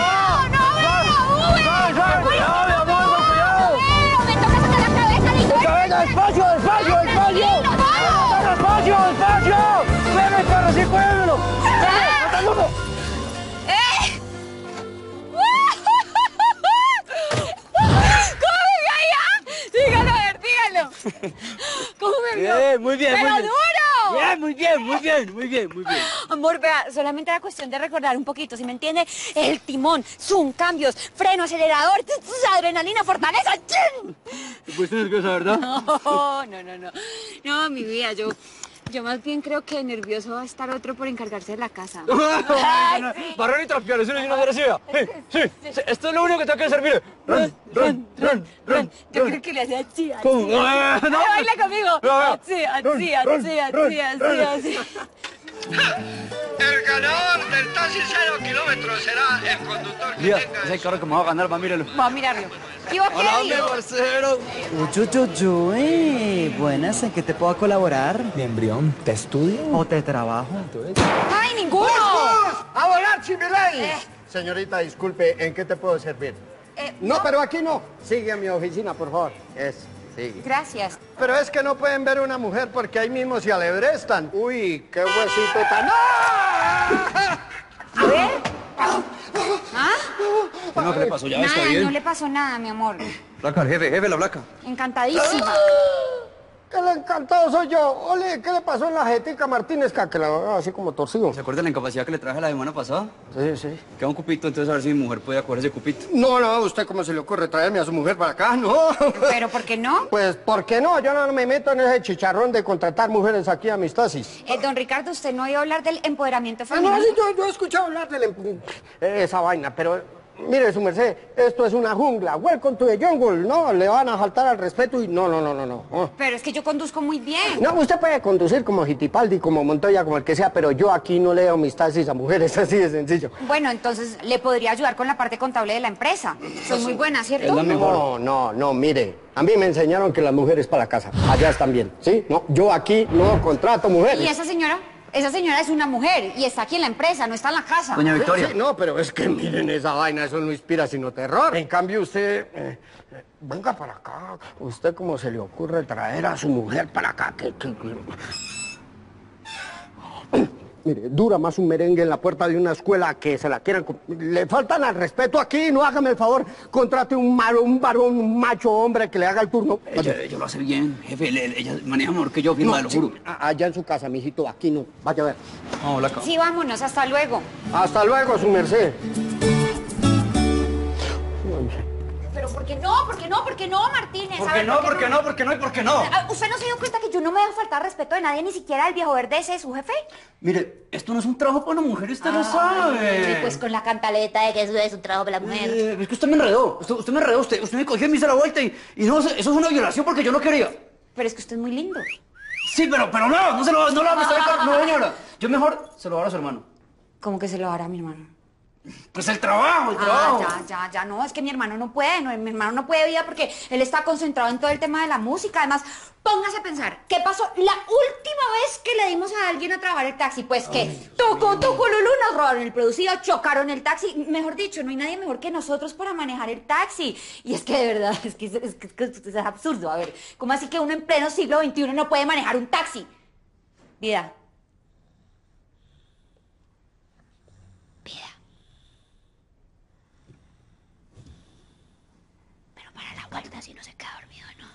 ¿Cómo me vio? Muy bien, ¡Pero muy bien. duro! Bien, muy bien, muy bien, muy bien, muy bien. Amor, vea, solamente era cuestión de recordar un poquito, ¿sí me entiende? El timón, zoom, cambios, freno, acelerador, adrenalina, fortaleza. ¡Chin! ¿Te pusiste nerviosa, verdad? No. No, mi vida, yo más bien creo que nervioso va a estar otro por encargarse de la casa. Barrer y trapear, eso no es una agresiva. Sí, esto es lo único que tengo que hacer, mire. Run. Yo creo que le hace así. ¿Cómo? No. Baila conmigo. Así. El ganador del taxi 0 kilómetros será el conductor que Mira, tenga... ese carro que me va a ganar, va, míralo. Va a mirarlo. ¿Y vos Hola, qué hombre, digo? parcero. Buenas, ¿en qué te puedo colaborar? Mi embrión, ¿te estudio? ¿O te trabajo? ¡Ay, ninguno! ¡A volar, Chimiley! Señorita, disculpe, ¿en qué te puedo servir? No, pero aquí no. Sigue a mi oficina, por favor. Sigue. Gracias. Pero es que no pueden ver una mujer porque ahí mismo se alebrestan. Uy, qué huesito tan... ¡Ah! A ver. ¿Ah? No, ¿qué le pasó? Ya está Nada, bien. no le pasó nada, mi amor. Placa, el jefe, la placa. Encantadísima. ¡Qué le encantado soy yo! Ole, ¿qué le pasó en la jetica Martínez? Que la veo así como torcido. ¿Se acuerda de la incapacidad que le traje la semana pasada? Sí. Queda un cupito, entonces a ver si mi mujer puede coger ese cupito. No, ¿usted cómo se le ocurre traerme a su mujer para acá? No. ¿Pero por qué no? Pues, ¿por qué no? Yo no me meto en ese chicharrón de contratar mujeres aquí a mis taxis. Don Ricardo, ¿usted no oía hablar del empoderamiento No, femenino? sí, yo he escuchado hablar de esa vaina, pero... Mire, su merced, esto es una jungla. Welcome to the jungle. No, le van a faltar al respeto y no. Oh. Pero es que yo conduzco muy bien. No, usted puede conducir como Hitipaldi, como Montoya, como el que sea, pero yo aquí no leo mis taxis a mujeres, así de sencillo. Bueno, entonces le podría ayudar con la parte contable de la empresa. Soy muy buena, ¿cierto? Es la mejor. No, mire. A mí me enseñaron que las mujeres para la casa. Allá están bien, ¿sí? No, yo aquí no contrato mujeres. ¿Y esa señora? Esa señora es una mujer y está aquí en la empresa, no está en la casa. Doña Victoria. Sí, no, pero es que miren esa vaina, eso no inspira sino terror. En cambio usted, venga para acá. ¿Usted cómo se le ocurre traer a su mujer para acá? Mire, dura más un merengue en la puerta de una escuela que se la quieran... Le faltan al respeto aquí, no hágame el favor. Contrate un varón, un macho hombre que le haga el turno. Ella lo hace bien, jefe. Ella maneja mejor que yo, firma, lo juro. Allá en su casa, mijito, aquí no. Vaya a ver. Vamos, Blanca. Sí, vámonos, hasta luego. Hasta luego, su merced. Pero ¿por qué no, Martínez? ¿Por qué no? ¿Usted no se dio cuenta que yo no me voy a faltar respeto de nadie, ni siquiera el viejo verde ese, su jefe? Mire, esto no es un trabajo para una mujer, usted lo sabe. Pues con la cantaleta de que eso es un trabajo para la mujer. Es que usted me enredó. Usted me enredó. Usted me cogió y me hizo la vuelta y no, eso es una violación porque yo no quería. Pero es que usted es muy lindo. Sí, pero no se lo va a prestar. No, señora. Yo mejor se lo voy a dar a su hermano. ¿Cómo que se lo hará a mi hermano? Pues el trabajo. Ya, no, es que mi hermano no puede, mi hermano no puede vida porque él está concentrado en todo el tema de la música. Además, póngase a pensar, ¿qué pasó la última vez que le dimos a alguien a trabajar el taxi? Pues que tucu, lulú, nos robaron el producido, chocaron el taxi. Mejor dicho, no hay nadie mejor que nosotros para manejar el taxi. Y es que de verdad, es que es absurdo. A ver, ¿cómo así que uno en pleno siglo XXI no puede manejar un taxi? Vida. Vuelta si no se queda dormido, ¿no?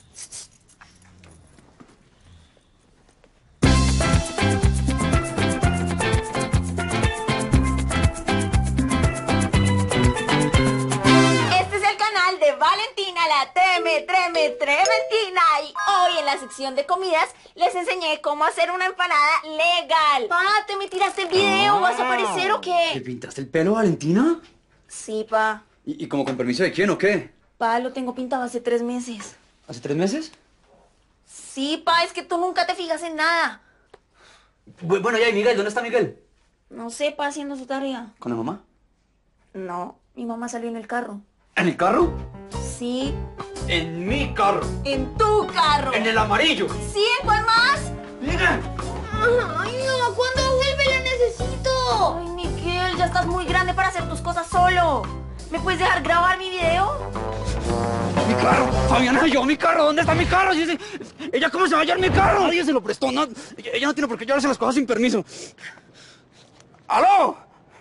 Este es el canal de Valentina, la trementina. Y hoy en la sección de comidas les enseñé cómo hacer una empanada legal. Pa, ¿te me tiraste el video? ¿Vas a aparecer o qué? ¿Te pintaste el pelo, Valentina? Sí, pa. ¿Y como con permiso de quién o qué? Pa, lo tengo pintado hace 3 meses. ¿Hace 3 meses? Sí, pa, es que tú nunca te fijas en nada. Bueno, ya, ¿y Miguel? ¿Dónde está Miguel? No sé, pa, haciendo su tarea. ¿Con la mamá? No, mi mamá salió en el carro. ¿En el carro? Sí. En mi carro. En tu carro. En el amarillo. Sí, ¿en cuál más? Mira. Ay, no, ¿cuándo vuelve? La necesito. Ay, Miguel, ya estás muy grande para hacer tus cosas solo. ¿Me puedes dejar grabar mi video? ¡Mi carro! ¡Fabiana, yo, mi carro! ¿Dónde está mi carro? ¿Ella cómo se va a llevar mi carro? Nadie se lo prestó. Ella no tiene por qué llevarse las cosas sin permiso. ¡Aló!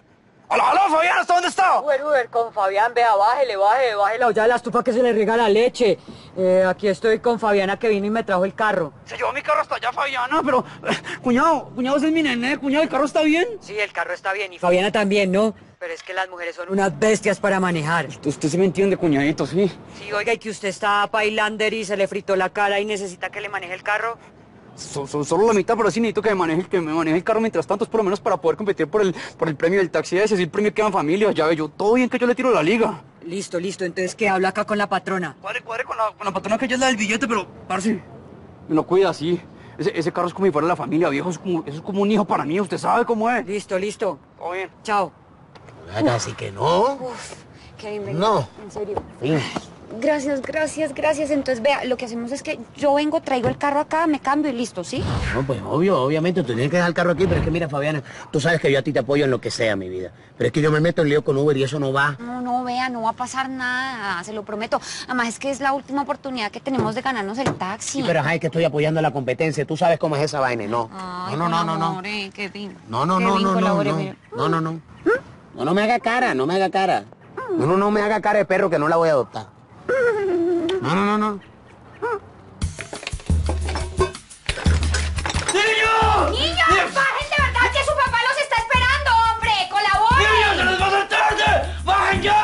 ¡Aló, aló, Fabián! ¿Hasta dónde está? Uber, con Fabián, vea, bájele la olla de la estufa que se le riega la leche. Aquí estoy con Fabiana que vino y me trajo el carro. Se llevó mi carro hasta allá, Fabiana, pero... cuñado, ese es mi nené, cuñado, ¿el carro está bien? Sí, el carro está bien y Fabiana también, ¿no? Pero es que las mujeres son unas bestias para manejar. Usted sí me entiende, cuñadito, sí. Sí, oiga, y que usted está Pailander y se le fritó la cara y necesita que le maneje el carro. Solo la mitad, pero sí necesito que me maneje el carro mientras tanto, es por lo menos para poder competir por el premio del taxi ese, es el premio que dan familia, ya ve yo, todo bien que yo le tiro la liga. Listo, entonces que habla acá con la patrona. Cuadre con la patrona que ella es la del billete, pero, parce, me lo cuida así. Ese carro es como si fuera la familia, viejo, eso es como un hijo para mí, usted sabe cómo es. Listo. Todo bien. Chao. Así que no. Uf, Kevin, venga. No. En serio. Sí. Gracias. Entonces, vea, lo que hacemos es que yo vengo, traigo el carro acá, me cambio y listo, ¿sí? No, pues obviamente, tú tienes que dejar el carro aquí, pero es que mira, Fabiana, tú sabes que yo a ti te apoyo en lo que sea, mi vida. Pero es que yo me meto en lío con Uber y eso no va. No, vea, no va a pasar nada, se lo prometo. Además, es que es la última oportunidad que tenemos de ganarnos el taxi. Sí, pero es que estoy apoyando la competencia, tú sabes cómo es esa vaina, no. Ay, No. Kevin. No. No me haga cara. No me haga cara de perro que no la voy a adoptar. No. ¡Niños! ¡Bajen de verdad que su papá los está esperando, hombre! ¡Colaboren! ¡Niños, se les va a hacer tarde! ¡Bajen ya!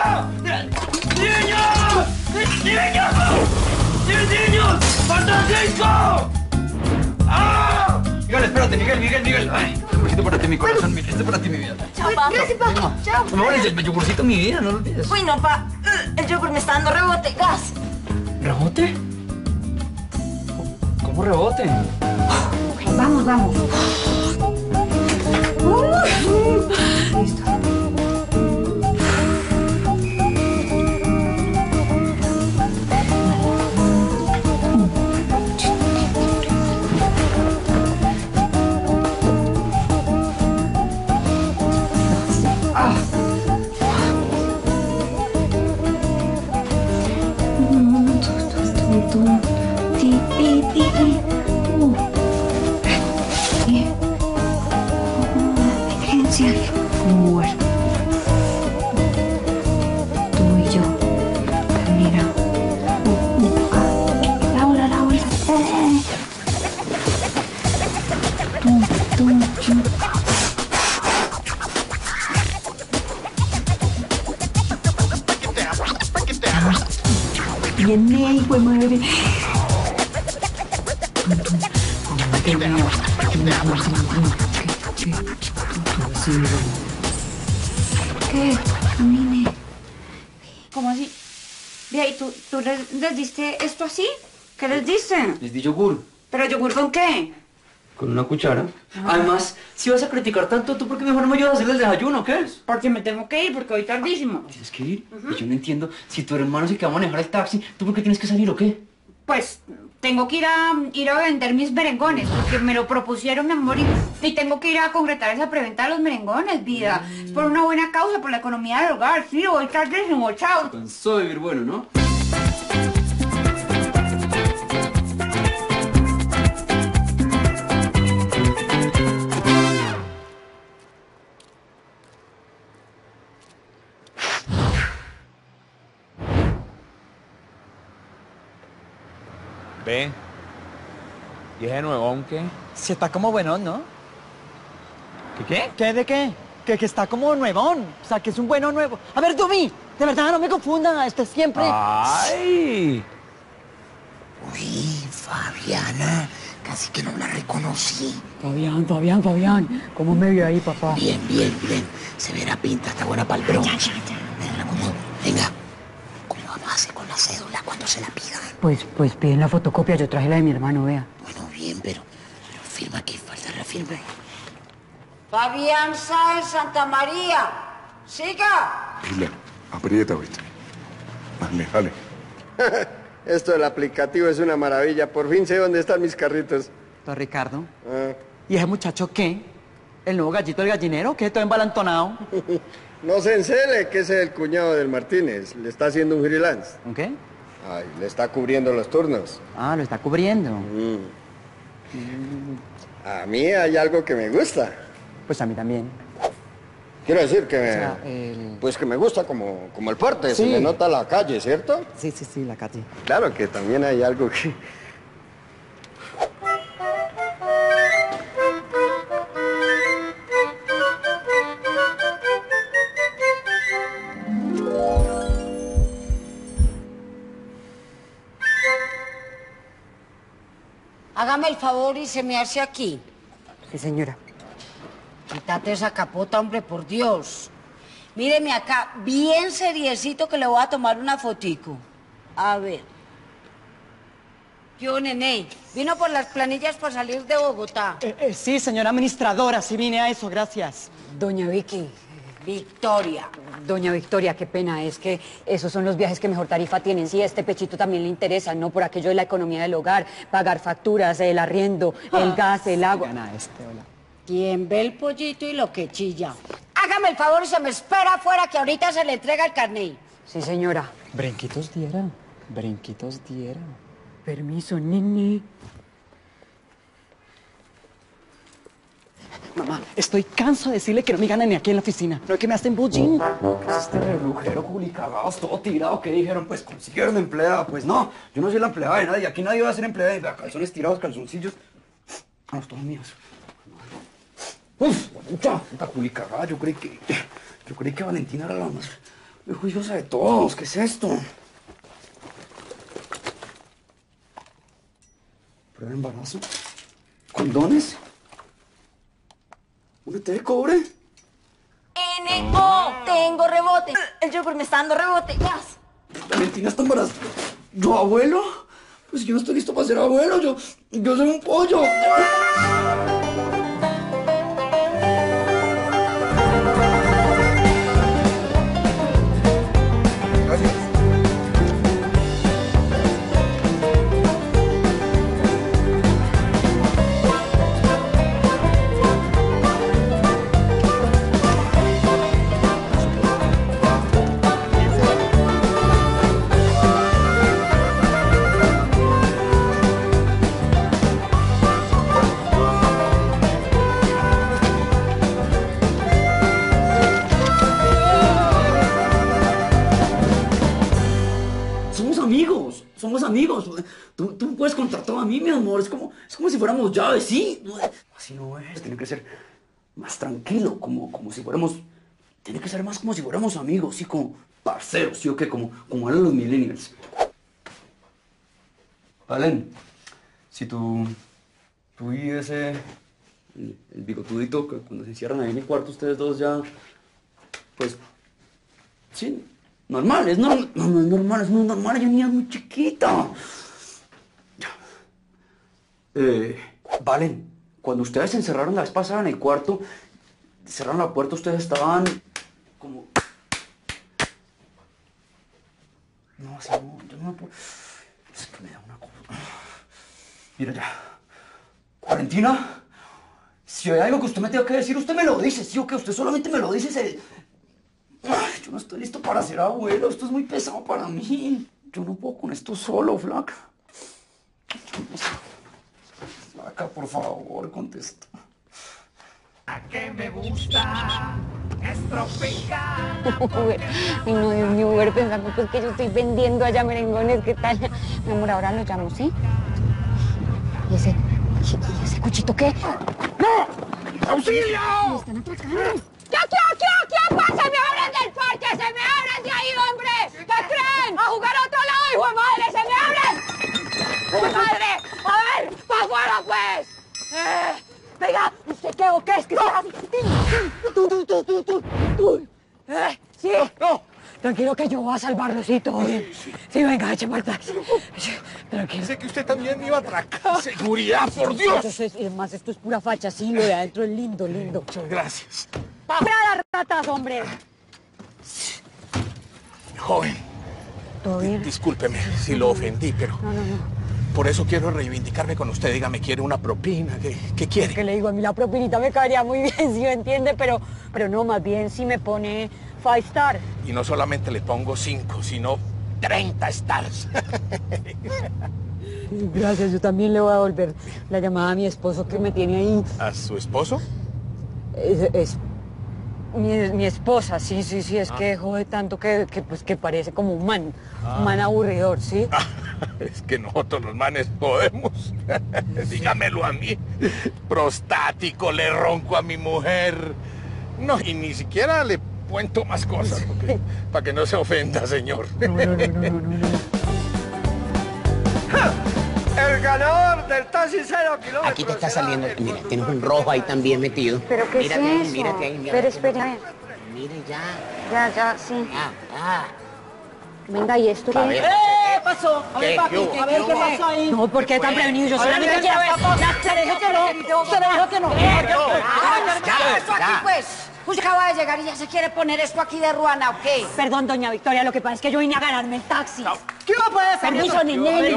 ¡Niños! ¡Faltan 5! ¡Ah! Miguel, espérate, Miguel. Ay, un besito para ti, mi corazón, este para ti, mi vida. Chao, pa. Gracias, pa. Chao. No me voy el yogurcito, mi vida, no lo olvides. Uy, no, pa. El yogur me está dando rebote. Gas. ¿Rebote? ¿Cómo rebote? Vamos. Listo. Amor. Tú y yo. Mira. La bola. Tú. Viene, hijo de madre. ¿Qué? Camine. ¿Cómo así? Vea, ¿y tú les diste esto así? ¿Qué les diste? Les di yogur. ¿Pero yogur con qué? Con una cuchara. Además, si vas a criticar tanto, ¿tú por qué mejor no me ayudas a hacer el desayuno? ¿Qué es? Porque me tengo que ir, porque hoy tardísimo. ¿Tienes que ir? Y yo no entiendo. Si tu hermano se queda a manejar el taxi, ¿tú por qué tienes que salir o qué? Pues tengo que ir a vender mis merengones, porque me lo propusieron, mi amor, y tengo que ir a concretar esa preventa de los merengones, vida. Es por una buena causa, por la economía del hogar. Sí, hoy tardísimo, chao. Cansó de vivir bueno, ¿no? Ve. ¿Y ese nuevón qué? Si está como buenón, ¿no? ¿Qué? ¿Qué de qué? Que está como nuevón. O sea, que es un bueno nuevo. A ver, Dumi, de verdad, no me confunda. Este siempre... ¡Ay! Uy, Fabiana, casi que no la reconocí. Fabián, ¿cómo me vio ahí, papá? Bien. Se verá pinta, está buena para el bronce. Venga, ¿cómo vamos a hacer con la cédula cuando se la pidan? Pues piden la fotocopia, yo traje la de mi hermano, vea. Bueno, bien, pero firma aquí, falta la firma. Fabián Sáenz Santa María. Siga. Dile, aprieta, ¿viste? Jale. Esto del aplicativo es una maravilla. Por fin sé dónde están mis carritos. Don Ricardo. ¿Y ese muchacho qué? ¿El nuevo gallito del gallinero? ¿Qué? ¿Todo embalantonado? No se encele, que ese es el cuñado del Martínez. Le está haciendo un freelance. ¿Un qué? Ay, le está cubriendo los turnos. Ah, lo está cubriendo. A mí hay algo que me gusta. Pues a mí también. Quiero decir que, pues que me gusta como el porte, se me nota la calle, ¿cierto? Sí, la calle. Claro que también hay algo que... Hágame el favor y se me hace aquí. Sí, señora. Quítate esa capota, hombre, por Dios. Míreme acá, bien seriecito que le voy a tomar una fotico. A ver. Yo, nene, vino por las planillas para salir de Bogotá. Sí, señora administradora, sí vine a eso, gracias. Doña Vicky. Victoria. Doña Victoria, qué pena, es que esos son los viajes que mejor tarifa tienen. Sí, este pechito también le interesa, ¿no? Por aquello de la economía del hogar, pagar facturas, el arriendo, el gas, el agua. Hola. Quien ve el pollito y lo que chilla. Hágame el favor y se me espera afuera que ahorita se le entrega el carnet. Sí, señora. Brinquitos diera. Permiso, nene. Mamá, estoy cansado de decirle que no me ganan ni aquí en la oficina. No es que me hacen bullying. ¿Qué es este relujero, culicagados, todo tirado? ¿Qué dijeron? Pues consiguieron empleada. Pues no, yo no soy la empleada de nadie. Aquí nadie va a ser empleada. Vea, calzones tirados, calzoncillos. Vamos, todos míos. Uf, puta culicagada. Yo creí que Valentina era la más juiciosa de todos. ¿Qué es esto? Prueba de embarazo. ¿Condones? ¿Un té de cobre? N.O. Tengo rebote. El Joker me está dando rebote. Gas. Valentina está embarazada. ¿Yo, abuelo? Pues yo no estoy listo para ser abuelo. Yo soy un pollo. Somos amigos. Tú puedes contar todo a mí, mi amor. Es como si fuéramos llaves, ¿sí? Así no es. Tiene que ser más tranquilo, como si fuéramos... Tiene que ser más como si fuéramos amigos, ¿sí? Como parceros, ¿sí o qué? Como hablan los millennials. Valen, si tú y ese... El bigotudito, que cuando se encierran ahí en el cuarto ustedes dos ya... Pues... Sí... Normal, es normal. No es normal, es muy normal. Yo niña muy chiquita. Valen, cuando ustedes se encerraron la vez pasada en el cuarto, cerraron la puerta, ustedes estaban como... No, así no, yo no me puedo... Es que me da una cosa... Mira ya. Valentina, si hay algo que usted me tenga que decir, usted me lo dice, ¿sí o qué? Usted solamente me lo dice, Ay, yo no estoy listo para ser abuelo, esto es muy pesado para mí. Yo no puedo con esto solo, flaca. Flaca, por favor, contesta. ¿A qué me gusta? Es tropical. Ay, no, Dios mío, Uber, pensando pues que yo estoy vendiendo allá merengones, ¿qué tal? Mi amor, ahora lo llamo, ¿sí? ¿Y ese cuchito qué? ¡No! ¡Auxilio! Me están atracando. ¿Qué pasa? ¡Me abren del parque! ¡Se me abren de ahí, hombre! ¿Qué creen? ¡A jugar a otro lado, hijo de madre! ¡Se me abren! ¡Hijo de madre! ¡A ver! ¡Para afuera, pues! Venga, ¿usted qué o qué? Es que tú. ¿Sí? No. Tranquilo que yo voy a salvarlo, sí, todo bien. Sí, venga, eche para el taxi. Tranquilo. Pensé que usted también me iba a atracar. ¡Seguridad, por Dios! Además, esto es pura facha, sí, lo de adentro es lindo, lindo. Muchas gracias. ¡Para las ratas, hombre! Joven. ¿Todo bien? Discúlpeme si lo ofendí, pero... No. Por eso quiero reivindicarme con usted. Dígame, ¿quiere una propina? ¿Qué quiere? Que le digo, a mí la propinita me caería muy bien, si me entiende, pero no, más bien si me pone 5 star. Y no solamente le pongo 5, sino 30 stars. Gracias, yo también le voy a devolver la llamada a mi esposo que me tiene ahí. ¿A su esposo? Mi esposa, sí, es que jode tanto que parece como un man aburridor, ¿sí? Es que nosotros los manes podemos. Dígamelo a mí. Prostático, le ronco a mi mujer. No, y ni siquiera le cuento más cosas, para que no se ofenda, señor. No. El ganador del taxi 0 kilómetros. Aquí te está saliendo, mira, tienes un rojo ahí también metido. ¿Pero qué mírate es ahí, eso? mírate ahí, mírate ahí. Espera. Mire ya. Ya, sí. Ya. Venga, ¿y esto A qué ver. es? ¿Qué pasó? A ver, ¿Qué? papi, ¿Qué hubo? a ver qué pasó ahí. No, ¿por qué tan prevenido? Yo A ver, solamente quiero ver. se le dijo que no. Se le dijo que no. ¿Qué esto aquí, pues? Usted acaba de llegar y ya se quiere poner esto aquí de ruana, ¿o qué? Perdón, doña Victoria, lo que pasa es que yo vine a ganarme el taxi. ¿Qué va a poder ser? Permiso, nene.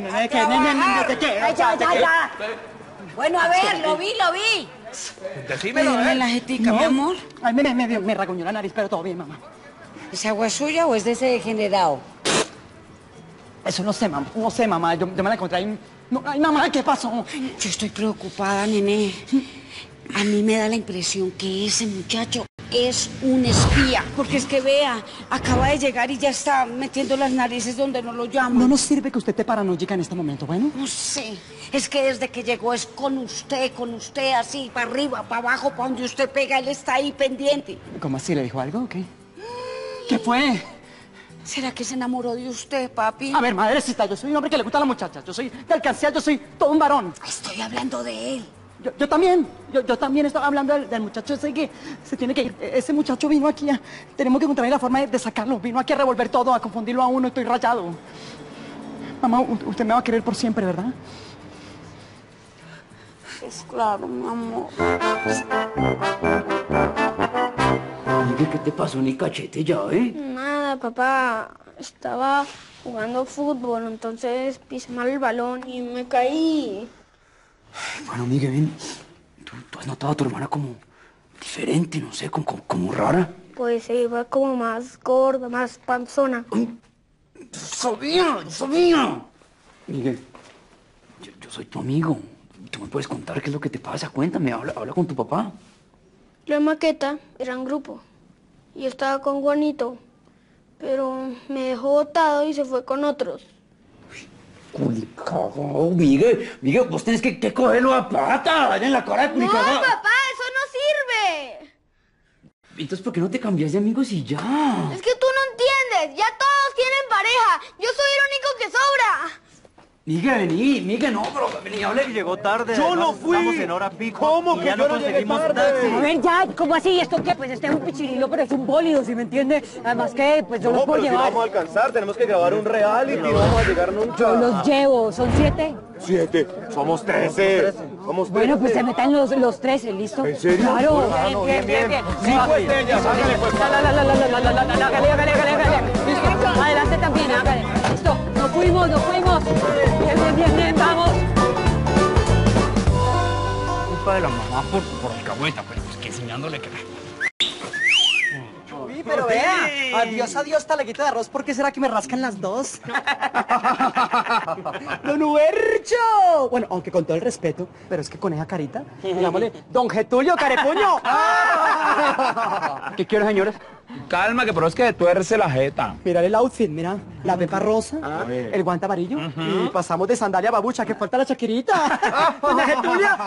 Ya. Bueno, a ver, lo vi. Decímelo, Dime la jetica, mi amor. Ay, me raguñó la nariz, pero todo bien, mamá. ¿Es agua suya o es de ese degenerado? Eso no sé, mamá. No sé, mamá. Yo me la encontré ahí. No, ay, mamá, ¿qué pasó? Yo estoy preocupada, nene. A mí me da la impresión que ese muchacho es un espía. Porque es que vea, acaba de llegar y ya está metiendo las narices donde no lo llaman. No nos sirve que usted esté paranoica en este momento, ¿bueno? No sé. Es que desde que llegó es con usted, así, para arriba, para abajo, para donde usted pega, él está ahí pendiente. ¿Cómo así? ¿Le dijo algo o qué? ¿Qué fue? ¿Será que se enamoró de usted, papi? A ver, madrecita, yo soy un hombre que le gusta a la muchacha. Yo soy de alcancía, yo soy todo un varón. Estoy hablando de él. Yo también. Yo también estaba hablando del muchacho ese que se tiene que ir. Ese muchacho vino aquí tenemos que encontrar la forma de sacarlo. Vino aquí a revolver todo, a confundirlo a uno. Estoy rayado. Mamá, usted me va a querer por siempre, ¿verdad? Pues claro, mi amor. ¿Qué te pasó ni cachete ya, Nada, papá. Estaba jugando fútbol, entonces pisé mal el balón y me caí. Bueno, Miguel, ven. ¿Tú has notado a tu hermana como diferente, no sé, como rara? Pues se iba como más gorda, más panzona. ¡Sabía! Miguel, yo soy tu amigo. ¿Tú me puedes contar qué es lo que te pasa? Cuéntame, habla con tu papá. La maqueta era en grupo. Y yo estaba con Juanito, pero me dejó botado y se fue con otros. Culicagao, Miguel, vos tenés que cogerlo a pata, allá en la cara de No, culicagao. papá, eso no sirve. Entonces, ¿por qué no te cambias de amigos y ya? Es que tú no entiendes, ya todos tienen pareja. Yo soy el único que sobra. Miguel, vení, Miguel, no, pero vení, hable. Llegó tarde. Yo no fui. Estamos en hora pico. ¿Cómo y que ya yo no no llegué conseguimos tarde? taxi? A ver, ya, ¿cómo así? ¿Esto qué? Pues este es un pichirilo, pero es un bólido, ¿sí me entiende? Además que, pues yo los puedo pero si llevar. vamos a alcanzar, tenemos que grabar un reality, no vamos a llegar nunca. Yo los llevo, ¿son 7? 7, somos 13. Somos 13. Bueno, pues se metan los 13, ¿listo? ¿En serio? Claro, Bueno, bien. 5 estrellas, hágale pues. Hágale. Listo, adelante también, hágale. Listo, nos fuimos. Bien, vamos. Culpa de la mamá por alcahueta, pero pues que enseñándole que... Uy, pero vea, adiós, taleguita de arroz, ¿por qué será que me rascan las dos? ¡Don Huercho! Bueno, aunque con todo el respeto, pero es que con esa carita, digámosle, Don Getulio Carepuño. ¿Qué quieren, señores? Calma, que pero es que tuerce la jeta. Mira el outfit, mira, la pepa rosa, el guante amarillo, y pasamos de sandalia a babucha, que falta la chaquirita. ¡Doña Getulia!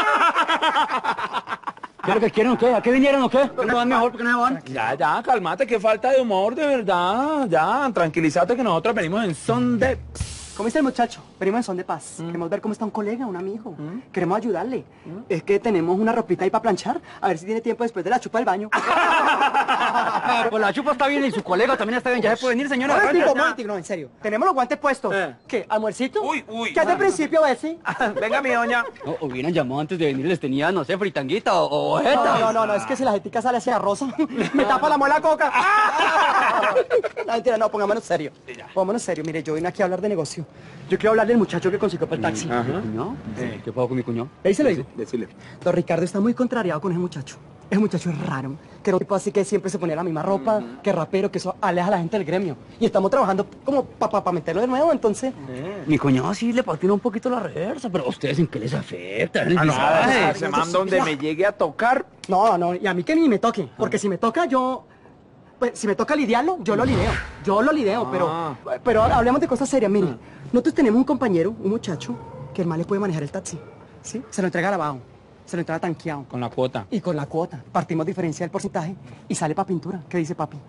¿Qué es lo que quieren o qué? ¿A qué vinieron o qué? ¿Por qué no van mejor? ¿Por qué no van? Ya, cálmate, qué falta de humor, de verdad. Ya, tranquilízate que nosotros venimos en son de... ¿Cómo está el muchacho? Venimos en son de paz. Queremos ver cómo está un colega, un amigo. Queremos ayudarle. Es que tenemos una ropita ahí para planchar. A ver si tiene tiempo después de la chupa del baño. Pues la chupa está bien y su colega también está bien. Ya se puede venir, señora. Momentico, no, en serio. Tenemos los guantes puestos. ¿Qué? ¿Almuercito? Uy. ¿Qué hace al principio, Bessie? Venga, mi doña. No, hubieran llamado antes de venir, les tenía, no sé, fritanguita o jeta. No, es que si la jetica sale hacia rosa, me tapa la muela coca. No, mentira, no, pongámonos serio. Pongámonos serio. Mire, yo vine aquí a hablar de negocio. Yo quiero hablar del muchacho que consiguió para el taxi. ¿Mi cuñado? ¿Qué pasó con mi cuñado? Ahí se lo digo. Decirle. Don Ricardo está muy contrariado con ese muchacho. ese muchacho es raro. Que era un tipo así que siempre se ponía la misma ropa, que rapero, que eso aleja a la gente del gremio. Y estamos trabajando como para meterlo de nuevo, entonces... Mi cuñado sí le patina un poquito la reversa, pero ¿a ustedes en qué les afecta? Ah, no, se manda donde me llegue a tocar. No, y a mí que ni me toque, porque si me toca yo... Pues si me toca lidiarlo, yo lo lideo, pero hablemos de cosas serias, mire. Nosotros tenemos un compañero, un muchacho, que el mal le puede manejar el taxi, ¿sí? Se lo entrega lavado, se lo entrega tanqueado. Con la cuota. Y con la cuota. Partimos diferencia del porcentaje y sale para pintura. ¿Qué dice papi?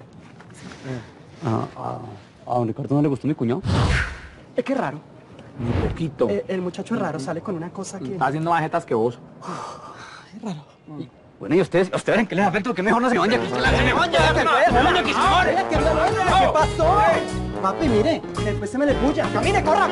¿A don Ricardo no le gustó mi cuñado? Es que es raro. Un poquito. El muchacho es raro, sale con una cosa que... Está haciendo más jetas que vos. Es raro. Bueno, ¿y ustedes en qué les afecta? ¿Qué mejor no se van ya? ¡Se me van ya! ¿Qué pasó? Papi, mire, después se me le puya. Camine, corra.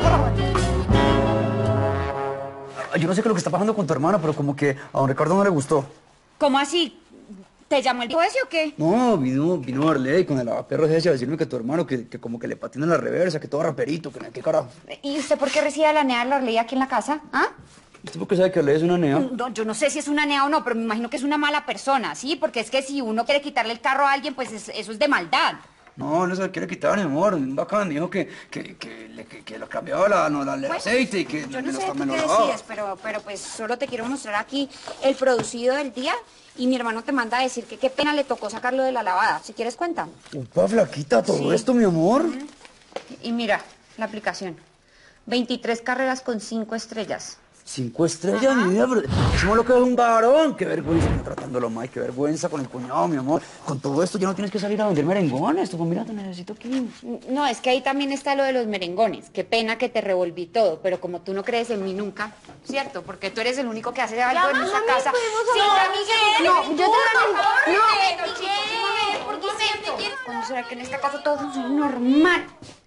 Yo no sé qué es lo que está pasando con tu hermano, pero como que a don Ricardo no le gustó. ¿Cómo así? ¿Te llamó el viejo ese o qué? No, vino Arley con el lavaperros ese a decirme que tu hermano, que como que le patina la reversa, que todo raperito, que qué carajo. ¿Y usted por qué recibe la nea de la ley aquí en la casa? ¿Ah? ¿Usted por qué sabe que Arley es una nea? No, yo no sé si es una nea o no, pero me imagino que es una mala persona, ¿sí? Porque es que si uno quiere quitarle el carro a alguien, pues eso es de maldad. No se lo quiere quitar, mi amor. Bacán, dijo que lo cambiaba el aceite y que yo no lo sé tú me qué lo lavaba. decides, pero pues solo te quiero mostrar aquí el producido del día y mi hermano te manda a decir que qué pena le tocó sacarlo de la lavada. Si quieres, cuenta. Upa, flaquita, todo esto, mi amor. Y mira, la aplicación. 23 carreras con 5 estrellas. 5 estrellas, mi vida, pero decimos lo que es un varón. Qué vergüenza tratándolo mal, qué vergüenza con el cuñado, mi amor. Con todo esto ya no tienes que salir a vender merengones. Tú, mira, te necesito aquí. No, es que ahí también está lo de los merengones. Qué pena que te revolví todo, pero como tú no crees en mí nunca, ¿cierto? Porque tú eres el único que hace algo en esta casa. Sí, No, yo te ¿por qué siempre? ¿Cuándo será que en esta casa todo funciona normal?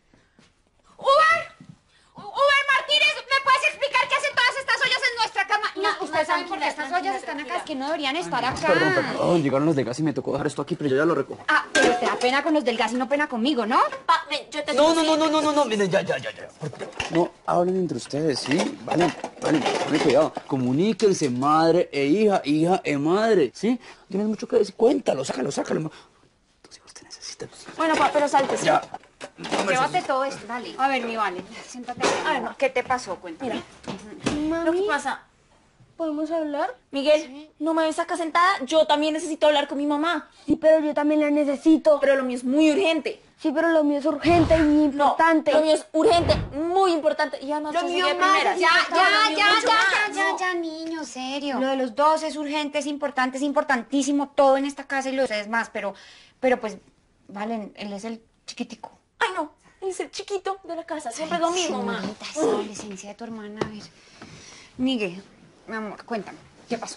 Uber Martínez, ¿me puedes explicar qué hacen todas estas ollas en nuestra cama? No, ustedes saben por qué estas ollas están acá, es que no deberían estar acá. Perdón, llegaron los de gas y me tocó dejar esto aquí, pero yo ya lo recojo. Ah, pero te da pena con los del gas y no pena conmigo, ¿no? Ven, yo te No, miren, ya. No, hablen entre ustedes, ¿sí? Vale, cuidado. Comuníquense, madre e hija madre, ¿sí? Tienes mucho que decir, cuéntalo, sácalo. Tus hijos te necesitan. Bueno, pero salte, ¿sí? Ya. Llévate todo esto, dale. A ver, mi Vale, siéntate. A ver, ¿qué te pasó? Cuéntame. Mira, lo que pasa... ¿Podemos hablar? Miguel, no me ves acá sentada. Yo también necesito hablar con mi mamá. Sí, pero yo también la necesito. Pero lo mío es muy urgente. Sí, pero lo mío es urgente y importante. No, lo mío es urgente, muy importante. Y además, Lo mío primera. Ya, niño, serio. Lo de los dos es urgente, es importante, es importantísimo todo en esta casa y lo de ustedes más, pero pues, Valen, él es el chiquitico. Ay, no, él es el chiquito de la casa. Siempre es lo mismo, mamá. Esa adolescencia de tu hermana, a ver. Miguel, mi amor, cuéntame, ¿qué pasó?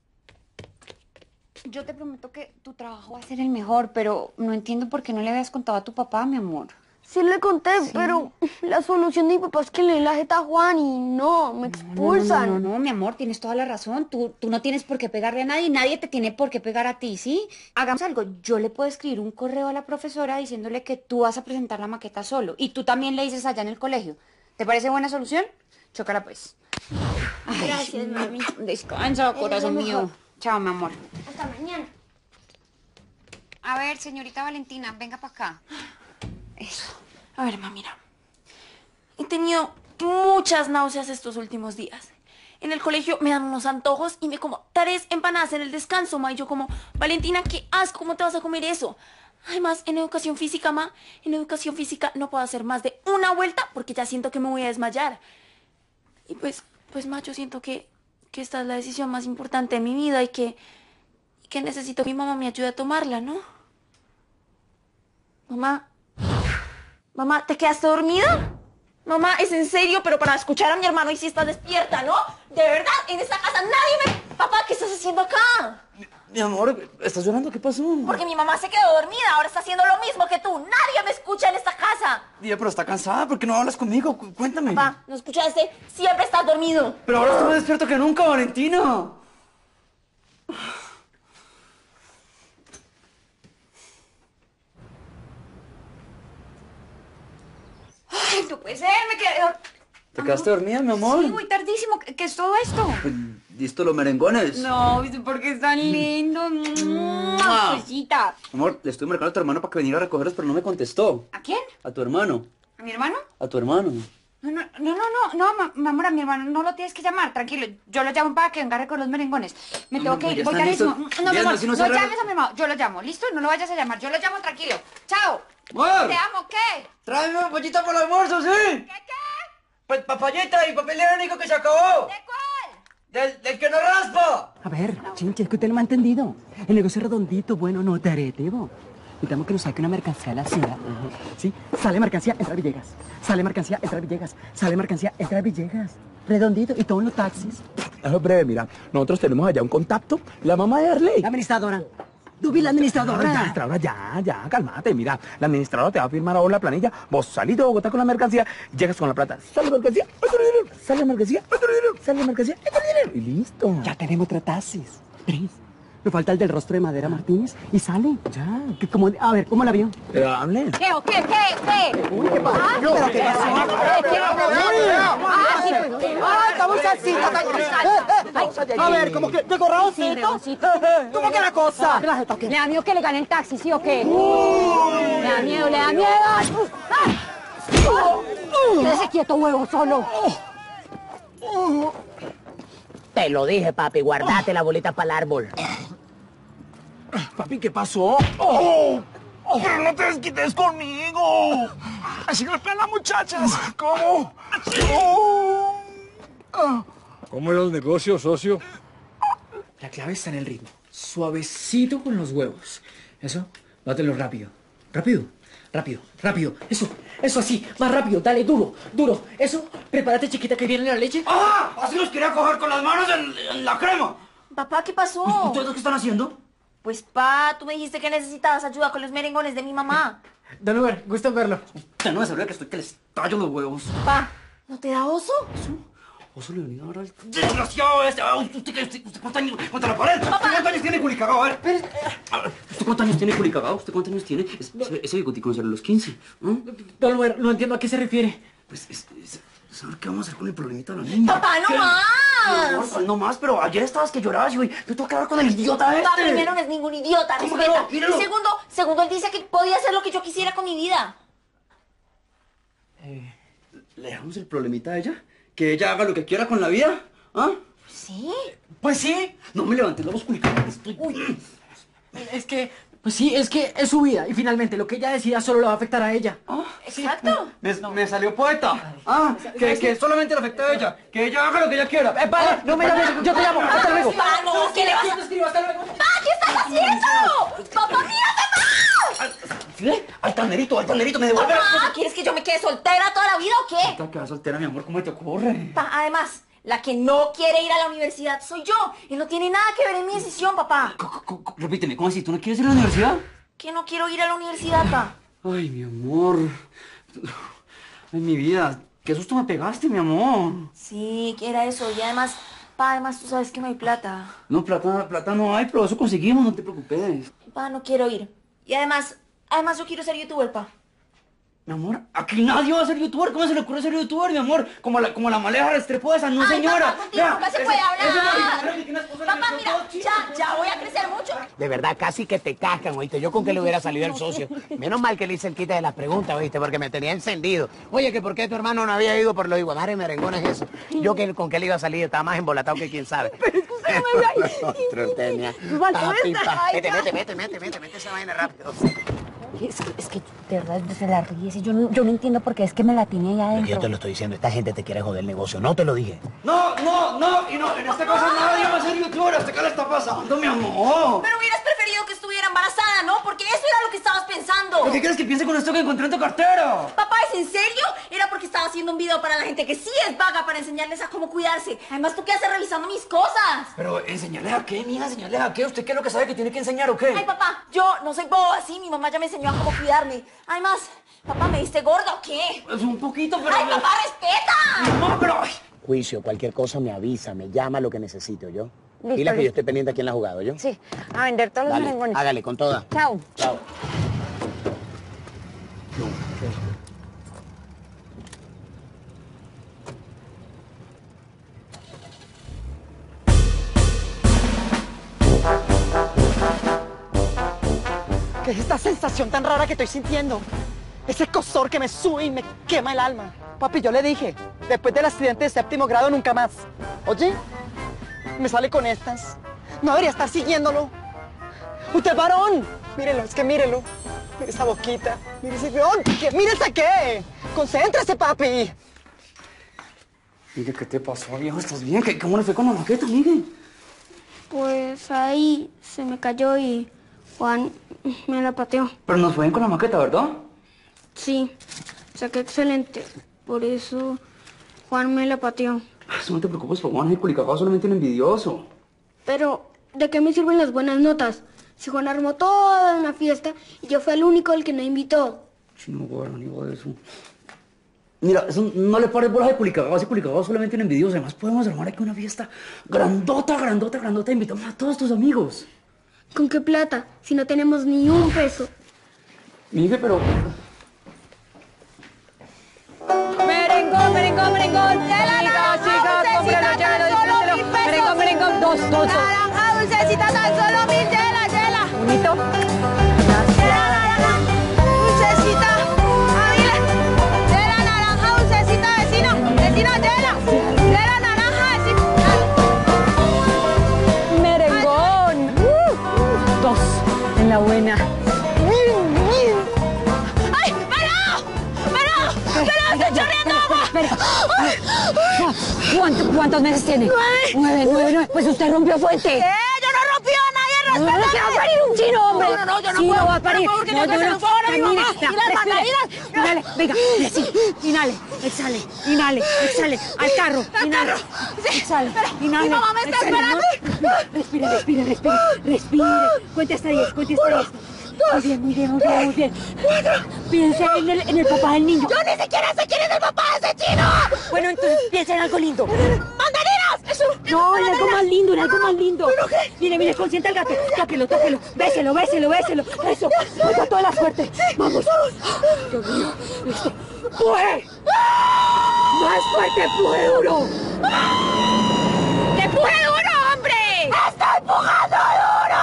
Yo te prometo que tu trabajo va a ser el mejor, pero no entiendo por qué no le habías contado a tu papá, mi amor. Sí le conté, pero la solución de mi papá es que le dé la jeta a Juan y no, me expulsan. No, mi amor, tienes toda la razón. Tú no tienes por qué pegarle a nadie, nadie te tiene por qué pegar a ti, ¿sí? Hagamos algo, yo le puedo escribir un correo a la profesora diciéndole que tú vas a presentar la maqueta solo y tú también le dices allá en el colegio. ¿Te parece buena solución? Chócala pues. Gracias, mami. Descansa, corazón mío. Chao, mi amor. Hasta mañana. A ver, señorita Valentina, venga para acá. Eso. A ver, mamá, mira. He tenido muchas náuseas estos últimos días. En el colegio me dan unos antojos y me como 3 empanadas en el descanso, ma. Y yo como, Valentina, qué asco, ¿cómo te vas a comer eso? Además, en educación física, ma, en educación física no puedo hacer más de una vuelta porque ya siento que me voy a desmayar. Y pues, ma, yo siento que esta es la decisión más importante de mi vida y que necesito que mi mamá me ayude a tomarla, ¿no? Mamá, ¿te quedaste dormida? Mamá, ¿es en serio? Pero para escuchar a mi hermano y si estás despierta, ¿no? De verdad, en esta casa nadie me... Papá, ¿qué estás haciendo acá? Mi amor, ¿estás llorando? ¿Qué pasó? Porque mi mamá se quedó dormida, ahora está haciendo lo mismo que tú. Nadie me escucha en esta casa. Día, pero está cansada, ¿por qué no hablas conmigo? Cuéntame. Papá, ¿no escuchaste? Siempre estás dormido. Pero ahora estoy más despierto que nunca, Valentina. Ay, no puede ser, me quedé... ¿Te quedaste dormida, mi amor? Sí, muy tardísimo. ¿Qué es todo esto? Pues, ¿Listo los merengones? No, porque están lindos. Cosita. Amor, le estoy marcando a tu hermano para que viniera a recogerlos, pero no me contestó. ¿A quién? A tu hermano. ¿A mi hermano? A tu hermano. No, mi amor, a mi hermano no lo tienes que llamar, tranquilo. Yo lo llamo para que venga a recoger los merengones. Me tengo que ir, voy ya mismo. No, mi amor, no llames a mi hermano, yo lo llamo, ¿listo? No lo vayas a llamar, yo lo llamo tranquilo. Chao. Amor. Te amo, ¿qué? Tráeme un pollito para el almuerzo, ¿sí? ¿Qué? Papayita y papel higiénico que se acabó. ¿De cuál? Del que no raspa. A ver, chinche, es que usted no me ha entendido. El negocio es redondito, bueno, no teretebo. Necesitamos que nos saque una mercancía a la ciudad. ¿Sí? Sale mercancía, entra a Villegas. Sale mercancía, entra a Villegas. Sale mercancía, entra a Villegas. Redondito, y todos los taxis. Eso es breve, mira. Nosotros tenemos allá un contacto. La mamá de Arley. La administradora. ¿Tú vi la administradora? La administradora, ya, cálmate. Mira, la administradora te va a firmar ahora la planilla. Vos salís de Bogotá con la mercancía, llegas con la plata. Sale la mercancía, otro dinero. Sale la mercancía, otro dinero. Sale la mercancía, otro dinero. Y listo. Ya tenemos 3 taxis. 3. Nos falta el del rostro de Madera Martínez y sale. Ya. Que como, a ver, ¿cómo la vio? Pero hable. ¿Qué o qué? Uy, ¿qué pasa? Ah, ¿Pero qué pasó? Estamos así. A ver, ¿cómo que llegó Raoncito? ¿Cómo que la cosa? ¿Le da miedo que le gane el taxi, sí o qué? ¿Le da miedo, le da miedo? Quédese quieto, huevo, solo. Te lo dije, papi, guardate la bolita para el árbol. Papi, ¿qué pasó? ¡Pero no te desquites conmigo! Así golpean las muchachas. ¿Cómo? ¿Cómo era el negocio, socio? La clave está en el ritmo. Suavecito con los huevos. Eso, bátelo rápido. Rápido. Eso así, más rápido. Dale, duro. Eso, prepárate, chiquita, que viene la leche. ¡Ah! Así los quería coger con las manos en la crema. Papá, ¿qué pasó? ¿Ustedes qué están haciendo? Pues, pa, tú me dijiste que necesitabas ayuda con los merengones de mi mamá. Don Uber, gusto en verlo. Usted no me sabía que estoy que les tallo los huevos. Pa, ¿no te da oso? Oso le venía ahora al desgraciado este. ¿Usted cuántos años? ¡Contra la pared! ¿Usted cuántos años tiene, culicagado? A ver. ¿Usted cuántos años tiene, culicagado? ¿Usted cuántos años tiene? Ese bigotico no será los 15. Don Uber, no entiendo a qué se refiere. Pues, ¿saber qué vamos a hacer con el problemita de la niña? Papá, no más. No más, pero ayer estabas que llorabas y hoy yo tengo que hablar con el idiota este. Papá, primero no es ningún idiota, ¿Cómo respeta. que no? Míralo. Y segundo, él dice que podía hacer lo que yo quisiera con mi vida. ¿Le dejamos el problemita a ella? ¿Que ella haga lo que quiera con la vida? ¿Ah? ¿Sí? Pues sí. No me levantes la voz, culicagado. Es que es su vida y finalmente lo que ella decida solo le va a afectar a ella. Exacto. Me salió poeta. Que solamente le afecta a ella. Que ella haga lo que ella quiera. Vale, no me llames, yo te llamo. Hasta luego. Papá, no, ¿qué le vas a...? Hasta luego. ¡Papá, qué estás haciendo! ¡Papá, mira, papá! ¿Sí? Altanerito, me devuelve las Papá, cosas. ¿quieres que yo me quede soltera toda la vida o qué? Esta que va soltera, mi amor, ¿cómo te ocurre? Pa, además, la que no quiere ir a la universidad soy yo. Y no tiene nada que ver en mi decisión, papá. Repíteme, ¿cómo así? ¿Tú no quieres ir a la universidad? Que no quiero ir a la universidad, pa. Ay, mi amor. Ay, mi vida. ¿Qué susto me pegaste, mi amor? Sí, que era eso. Y además, pa, tú sabes que no hay plata. No, plata no hay, pero eso conseguimos, no te preocupes. Pa, no quiero ir. Y además yo quiero ser youtuber, pa. Mi amor, aquí nadie va a ser youtuber. ¿Cómo se le ocurre ser youtuber, mi amor? Como la maleja Restrepo esa, no, señora. Papá, contigo nunca se puede hablar. Papá, mira, ya voy a crecer mucho. De verdad, casi que te cascan, oíste. Yo con que le hubiera salido el socio. Menos mal que le hice el quite de las preguntas, oíste, porque me tenía encendido. Oye, que por qué tu hermano no había ido por los iguamares merengones eso. Yo que con qué le iba a salir, estaba más embolatado que quién sabe. Trontenia. Mete esa vaina rápido. Es que de verdad se la ríes y yo no entiendo por qué es que me la tiene ahí adentro. Yo te lo estoy diciendo, esta gente te quiere joder el negocio, no te lo dije. No, en este caso nadie va a ser youtuber. ¿Hasta qué le está pasando, mi amor? Pero hubieras preferido que estuviera embarazada, ¿no? Porque eso era lo que estabas pensando. ¿Por qué quieres que piense con esto que encontré en tu cartera? Papá, ¿es en serio? Era porque estaba haciendo un video para la gente que sí es vaga para enseñarles a cómo cuidarse. Además, ¿tú qué haces revisando mis cosas? Pero, ¿enseñarles a qué, mija? ¿Enseñarles a qué? ¿Usted qué es lo que sabe que tiene que enseñar o qué? Ay, papá, yo no soy boba así. Mi mamá ya me enseñó a cómo cuidarme. Además, papá, ¿me diste gorda o qué? Es un poquito, pero... ¡Ay, papá, respeta! No, pero... Juicio, cualquier cosa me avisa, me llama lo que necesito, ¿yo? Listo, Dile que yo listo. estoy pendiente a quién la ha jugado, ¿yo? Sí, a vender todos los Dale, merengones. hágale, con toda. Chao. Chao. ¿Qué es esta sensación tan rara que estoy sintiendo? Ese cosor que me sube y me quema el alma. Papi, yo le dije, después del accidente de 7º grado nunca más. Oye, me sale con estas. No debería estar siguiéndolo. ¡Usted es varón! Mírelo, es que mírelo. Mire esa boquita. Mire ese... ¡Mire ese qué! ¡Concéntrese, papi! Miguel, ¿qué te pasó, viejo? ¿Estás bien? ¿Cómo le fue con la maqueta, Miguel? Pues ahí se me cayó y Juan me la pateó. Pero nos fue bien con la maqueta, ¿verdad? Sí, saqué excelente. Por eso Juan me la pateó. Eso no te preocupes, por Juan, el culicagado solamente un envidioso. Pero, ¿de qué me sirven las buenas notas? Si Juan armó toda una fiesta y yo fui el único el que no invitó. No, bueno, ni de eso. Mira, eso no le pares bolas de culicagado. Ese culicagado es solamente un envidioso. Además, podemos armar aquí una fiesta grandota, grandota, grandota. Invitamos a todos tus amigos. ¿Con qué plata? Si no tenemos ni un peso. Miguel, pero... Merengón, merengón, merengón. Chicos, cómpralo, llévalo, disfrútelo. Merengón, merengón, dos. Naranja dulcecita, tan solo 1000, llévala. Bonito. Dulcecita. Águila. Llévala, naranja dulcecita, vecino, llévala. Llévala, naranja, vecino. Merengón. Dos, en la buena. ¡Ay, parado! ¡Estoy chorreando agua! ¿Cuántos meses tiene? 9. Pues usted rompió fuente. Yo no rompí a nadie, No, que va a parir un chino, hombre. No, yo no Sí, puedo. no va a parir. Porque no, camina. Y las mandarinas. Inhale, venga, sí. Inhale, exhale, inhale, exhale. Al carro, inhale. Exhale, inhale. Mi mamá me está esperando. Respire. Cuente hasta 10. Muy bien. 4. Piense en el papá del niño. Yo ni siquiera sé quién es el papá de ese chino. Bueno, entonces piensa en algo lindo. ¡Mandarinas! Eso. No, en algo más lindo. ¿Pero qué? Mire, consienta al gato. Tóquelo. Béselo. Eso. Pues toda la suerte. Vamos. Dios mío. Listo. ¡Empuje! ¡Más fuerte! ¡Empuje duro! ¡Empuje duro, hombre! ¡Estoy empujando duro!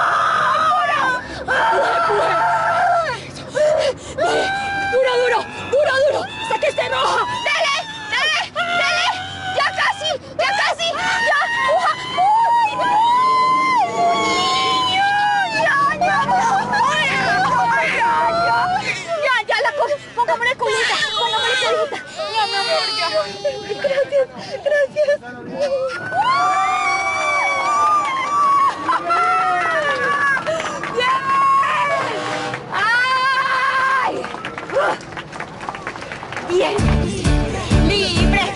Duro. Hasta que esté roja. ¡Dale! ¡Ya casi! ¡Ya! ¡Empuja! ¡Ya la coge! ¡Pongámosle cobijita! ¡No, mi amor, ya! Gracias. Bien. Libre.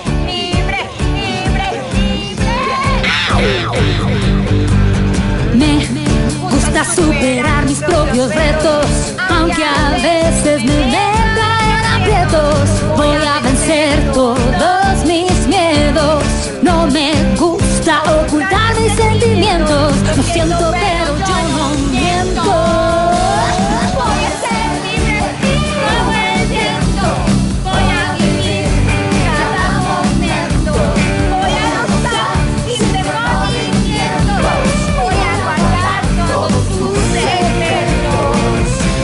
Me gusta superar mis propios retos, aunque a veces me metan en aprietos. Voy a vencer todos mis miedos. No me gusta ocultar mis sentimientos. Lo siento, pero yo no miento. Voy a ser libre como el viento. Voy a vivir cada momento. Voy a gozar sin remordimientos. Voy a guardar todos tus secretos.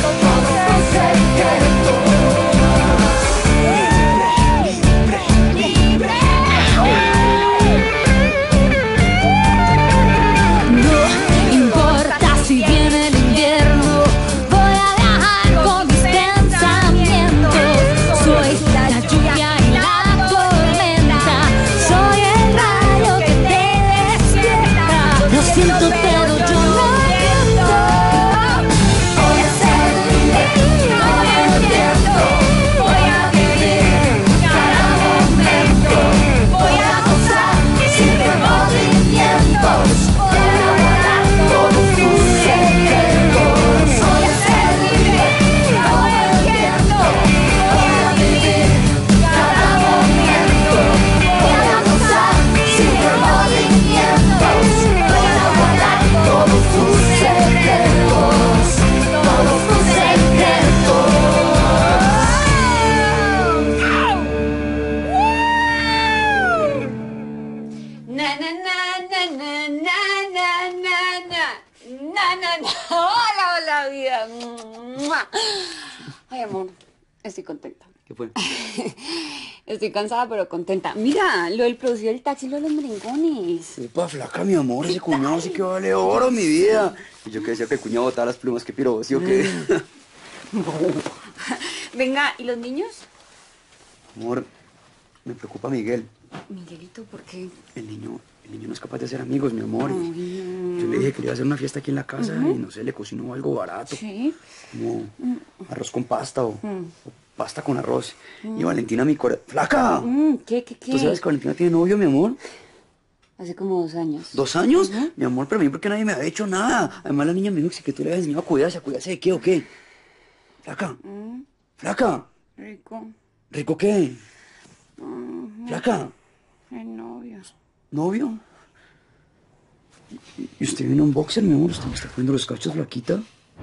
Libre. No importa si viene el invierno, voy a viajar con mis pensamientos. Soy la lluvia y la tormenta, soy el rayo que te despierta. Lo siento, pero yo no miento. Voy a ser libre como el viento. Voy a vivir cada momento. Voy a gozar sin remordimientos. Voy a guardar todos tus secretos. Voy a ser libre como el viento. Voy a vivir cada momento. Voy a gozar sin remordimientos. Voy a guardar todos tus secretos. Todos tus secretos. Hola, vida. Ay, amor, estoy contenta. ¿Qué fue? Estoy cansada, pero contenta. Mira, lo del producido del taxi, lo de los merengones. Upa, flaca, mi amor, ese cuñado sí que vale oro, mi vida. Y yo que decía que el cuñado botaba las plumas, qué piro, ¿sí o qué? Venga, ¿y los niños? Amor, me preocupa Miguel. Miguelito, ¿por qué? El niño no es capaz de hacer amigos, mi amor. Yo le dije que le iba a hacer una fiesta aquí en la casa y no sé, le cocinó algo barato. ¿Sí? Como arroz con pasta o pasta con arroz. Y Valentina, mi corazón. ¡Flaca! ¿Qué? ¿Tú sabes que Valentina tiene novio, mi amor? Hace como 2 años. ¿2 años? Mi amor, pero a mí porque nadie me había hecho nada. Además la niña me dijo que tú le habías enseñado a cuidarse de qué o qué. Flaca. Flaca. Rico. ¿Rico qué? Flaca. El novio. ¿Novio? ¿Y usted viene un boxer, mi amor? ¿Usted me está poniendo los cachos, flaquita?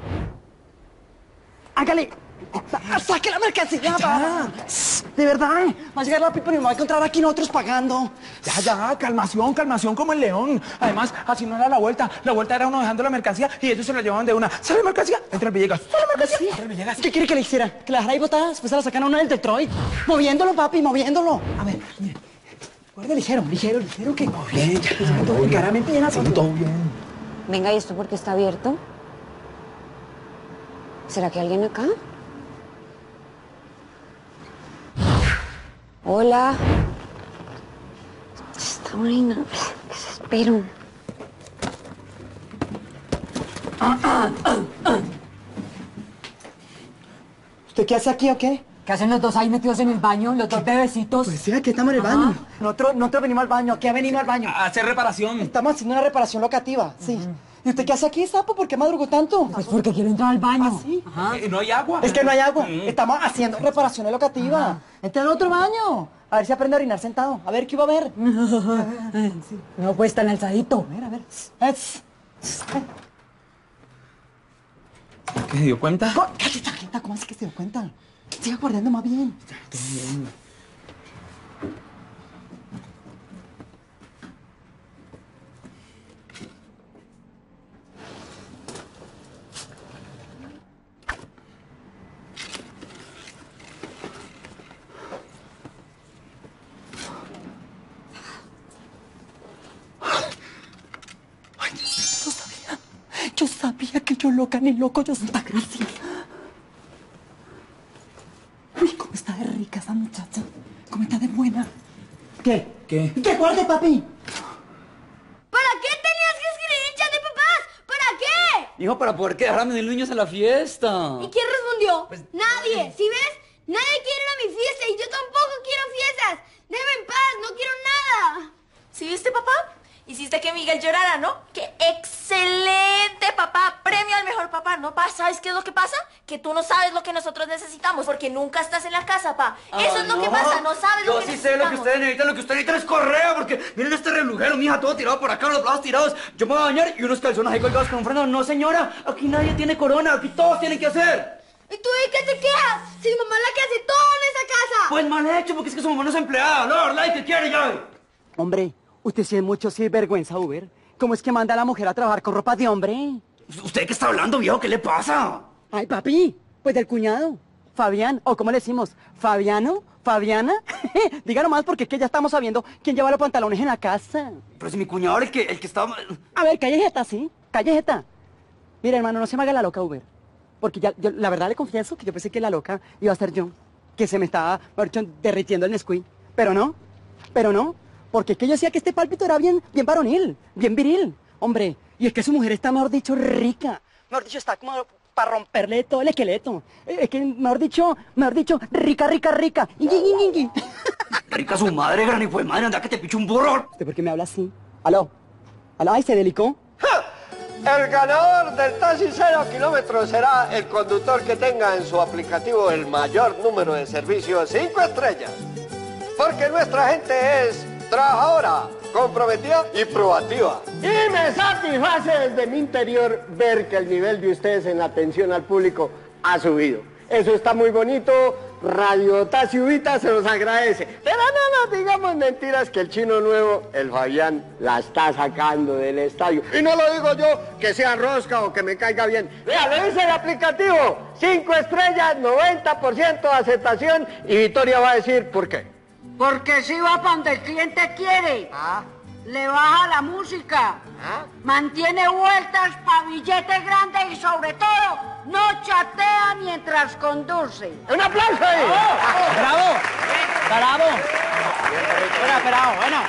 ¡Hágale! ¡Saque la mercancía! ¡Ya! De verdad, va a llegar la pipa y me va a encontrar aquí nosotros pagando. Ya, calmación, como el león. Además, así no era la vuelta. La vuelta era uno dejando la mercancía y ellos se la llevaban de una. ¿Sale la mercancía? Entra el Villegas. ¿Sale la mercancía? Entra el Villegas. ¿Qué quiere que le hiciera? ¿Que la dejara ahí botada? Después se la sacan a uno del Detroit. Moviéndolo, papi, moviéndolo. A ver, mire. Guarda ligero, que... Todo bien, ya. Todo bien. Claramente llena todo bien. Venga, ¿y esto por qué está abierto? ¿Será que alguien acá? Hola. Esta vaina. ¿Qué espero? ¿Usted qué hace aquí o qué? ¿Qué hacen los dos ahí metidos en el baño? Los dos bebecitos. Pues sí, aquí estamos en el baño. Nosotros venimos al baño. ¿Qué ha venido al baño? A hacer reparación. Estamos haciendo una reparación locativa, sí. ¿Y usted qué hace aquí, sapo? ¿Por qué madrugó tanto? Pues porque quiero entrar al baño. ¿Ah, sí? ¿No hay agua? Es que no hay agua. Estamos haciendo reparaciones locativas. Entre el otro baño. A ver si aprende a orinar sentado. A ver, ¿qué iba a ver? No, pues tan alzadito. A ver. ¿Qué se dio cuenta? Cállate, ¿cómo así que se dio cuenta? Siga guardando más bien. Todo bien. Yo sabía que yo loca ni loco, yo santa gracia. Uy, cómo está de rica esa muchacha. Cómo está de buena. ¿Qué? ¿Qué? ¡Que guarde, papi! ¿Para qué tenías que escribir en chat de papás? ¿Para qué? Hijo, para poder quedar a mis niños en la fiesta. ¿Y quién respondió? Nadie. ¿Sí ves? Nadie quiere ir a mi fiesta y yo tampoco quiero fiestas. Déjame en paz, no quiero nada. ¿Sí viste, papá? Hiciste que Miguel llorara, ¿no? ¡Qué excelente, papá! Premio al mejor papá. ¿No pasa? ¿Sabes qué es lo que pasa? Que tú no sabes lo que nosotros necesitamos porque nunca estás en la casa, pa. Eso es lo que pasa, no sabes lo que necesitamos. Yo sí sé lo que ustedes necesitan, lo que ustedes necesitan es correa, porque miren este relujero, mija, todo tirado por acá, los brazos tirados. Yo me voy a bañar y unos calzones ahí colgados con un freno. No, señora, aquí nadie tiene corona, aquí todos tienen que hacer. ¿Y tú de qué te quejas? Si mi mamá es la que hace todo en esa casa. Pues mal hecho, porque es que su mamá no es empleada. Lord, like, ¿qué quiere ya? Hombre, usted sí es mucho vergüenza, Uber. ¿Cómo es que manda a la mujer a trabajar con ropa de hombre? ¿Usted qué está hablando, viejo? ¿Qué le pasa? Ay, papi, pues del cuñado. Fabián, o ¿cómo le decimos? ¿Fabiano? ¿Fabiana? Dígalo más porque es que ya estamos sabiendo quién lleva los pantalones en la casa. Pero si mi cuñado era el que estaba... A ver, callejeta, ¿sí? Callejeta. Mira, hermano, no se me haga la loca, Uber. Porque ya, yo la verdad le confieso que yo pensé que la loca iba a ser yo. Que se me estaba, mejor dicho, derritiendo el Nesquik. Pero no. Porque es que yo decía que este pálpito era bien varonil, bien viril. Hombre, y es que su mujer está, mejor dicho, rica. Mejor dicho, está como para romperle todo el esqueleto. Es que, mejor dicho, rica. Rica su madre, gran hijo de madre, anda que te picho un burro. ¿Usted por qué me habla así? ¿Aló? Ay, ¿se delicó? El ganador del taxi 0 kilómetros será el conductor que tenga en su aplicativo el mayor número de servicios 5 estrellas. Porque nuestra gente es trabajadora, comprometida y proactiva. Y me satisface desde mi interior ver que el nivel de ustedes en la atención al público ha subido. Eso está muy bonito, Radio Taciubita se los agradece. Pero no nos digamos mentiras que el chino nuevo, el Fabián, la está sacando del estadio. Y no lo digo yo que sea rosca o que me caiga bien. Vea, lo dice el aplicativo. 5 estrellas, 90% de aceptación. Y Victoria va a decir por qué. Porque si va para donde el cliente quiere. Le baja la música. Mantiene vueltas para billetes grandes y sobre todo no chatea mientras conduce. ¡Un aplauso ahí! ¡Bravo! ¡Bravo! Bravo, bueno.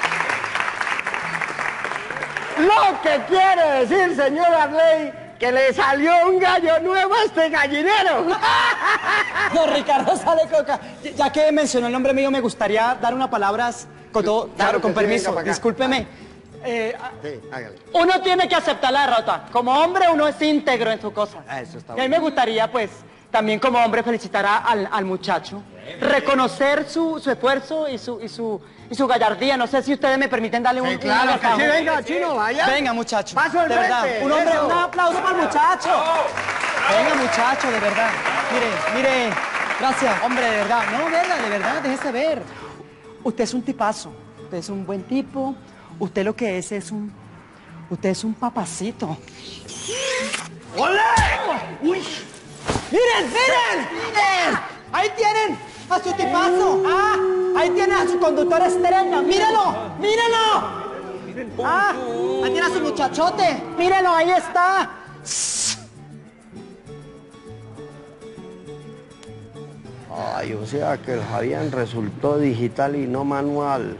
Lo que quiere decir, señor Arley, que le salió un gallo nuevo a este gallinero. No, Ricardo sale coca. Ya que mencionó el nombre mío, me gustaría dar unas palabras con todo, Claro con que sí, permiso. venga para acá. Discúlpeme. Sí, hágale. Uno tiene que aceptar la derrota. Como hombre, uno es íntegro en sus cosas. Eso está Y a mí bien. me gustaría, pues, también como hombre felicitar al muchacho. Reconocer su esfuerzo y su gallardía. No sé si ustedes me permiten darle un... claro un que sí, agasajo. venga, chino, vaya. Venga, muchacho. Paso al de verdad. frente, Un hombre, eso. un aplauso para el muchacho. Venga, muchacho, de verdad. Mire. Gracias, hombre, de verdad. No, de verdad, déjese ver. Usted es un tipazo. Usted es un buen tipo. Usted lo que es un... Usted es un papacito. ¡Ole! ¡Uy! ¡Miren! Ahí tienen a su tipazo. Ahí tienen a su conductor estrella. ¡Míralo! Ahí tiene a su muchachote. Míralo, ahí está. Ay, o sea que el Fabián resultó digital y no manual.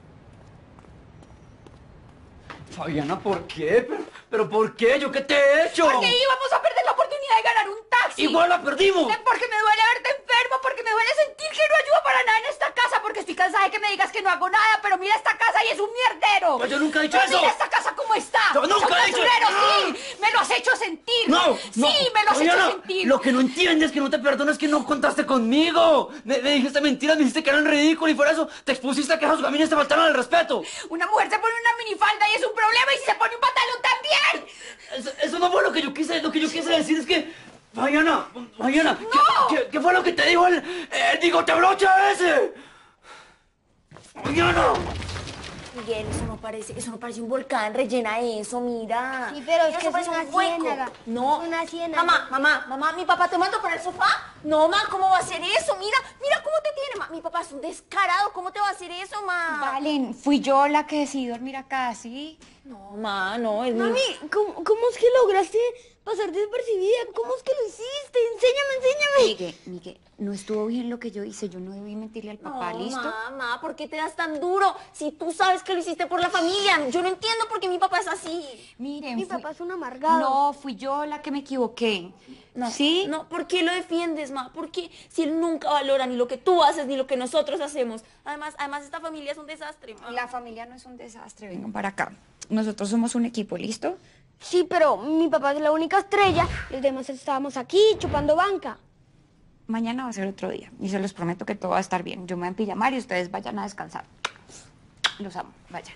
Fabiana, ¿por qué? ¿Pero por qué? ¿Yo qué te he hecho? Porque íbamos a perder la oportunidad de ganar un taxi. Igual la perdimos. Porque me duele verte enfermo, porque me duele sentir que no ayudo para nada en esta casa, porque estoy cansada de que me digas que no hago nada, pero mira esta casa y es un mierdero. Pues yo nunca he dicho Pero eso. Mira esta casa cómo está. Yo nunca Es un he dicho basurero, eso. sí. Me lo has hecho sentir. No. Sí, me lo has Fabiana, hecho sentir. Lo que no entiendes, que no te perdono, es que no contaste conmigo. Me dijiste mentiras, me dijiste que eran ridículos y por eso te expusiste a que esos gamines te faltaron al respeto. Una mujer se pone una minifalda y es un problema, y si se pone un pantalón también. Eso no fue lo que yo quise decir, es que... Fabiana, ¡No! ¿qué fue lo que te dijo el bigote brocha ese? Fabiana. Miguel, eso no parece un volcán, rellena eso, mira. Sí, pero es Eso que es parece una un hueco. ciénaga. No. Es una ciénaga. Mamá, mi papá te mandó para el sofá. No, ma, ¿cómo va a hacer eso? Mira cómo te tiene, ma. Mi papá es un descarado, ¿cómo te va a hacer eso, ma? Valen, fui yo la que decidí dormir acá, ¿sí? No, ma, no, es Mami, ¿cómo es que lograste pasar desapercibida? ¿Cómo es que lo hiciste? Enséñame. Miguel, no estuvo bien lo que yo hice. Yo no debí mentirle al papá, No, ¿listo? mamá, ¿por qué te das tan duro? Si tú sabes que lo hiciste por la familia. Yo no entiendo por qué mi papá es así. Miren, Mi papá es un amargado. No, fui yo la que me equivoqué. No, ¿Sí? No, ¿por qué lo defiendes, ma? Porque si él nunca valora ni lo que tú haces ni lo que nosotros hacemos. Además esta familia es un desastre, ma. La familia no es un desastre, vengan para acá. Nosotros somos un equipo, ¿listo? Sí, pero mi papá es la única estrella. Los demás estábamos aquí chupando banca. Mañana va a ser otro día y se los prometo que todo va a estar bien. Yo me voy a pijamar y ustedes vayan a descansar. Los amo, vayan.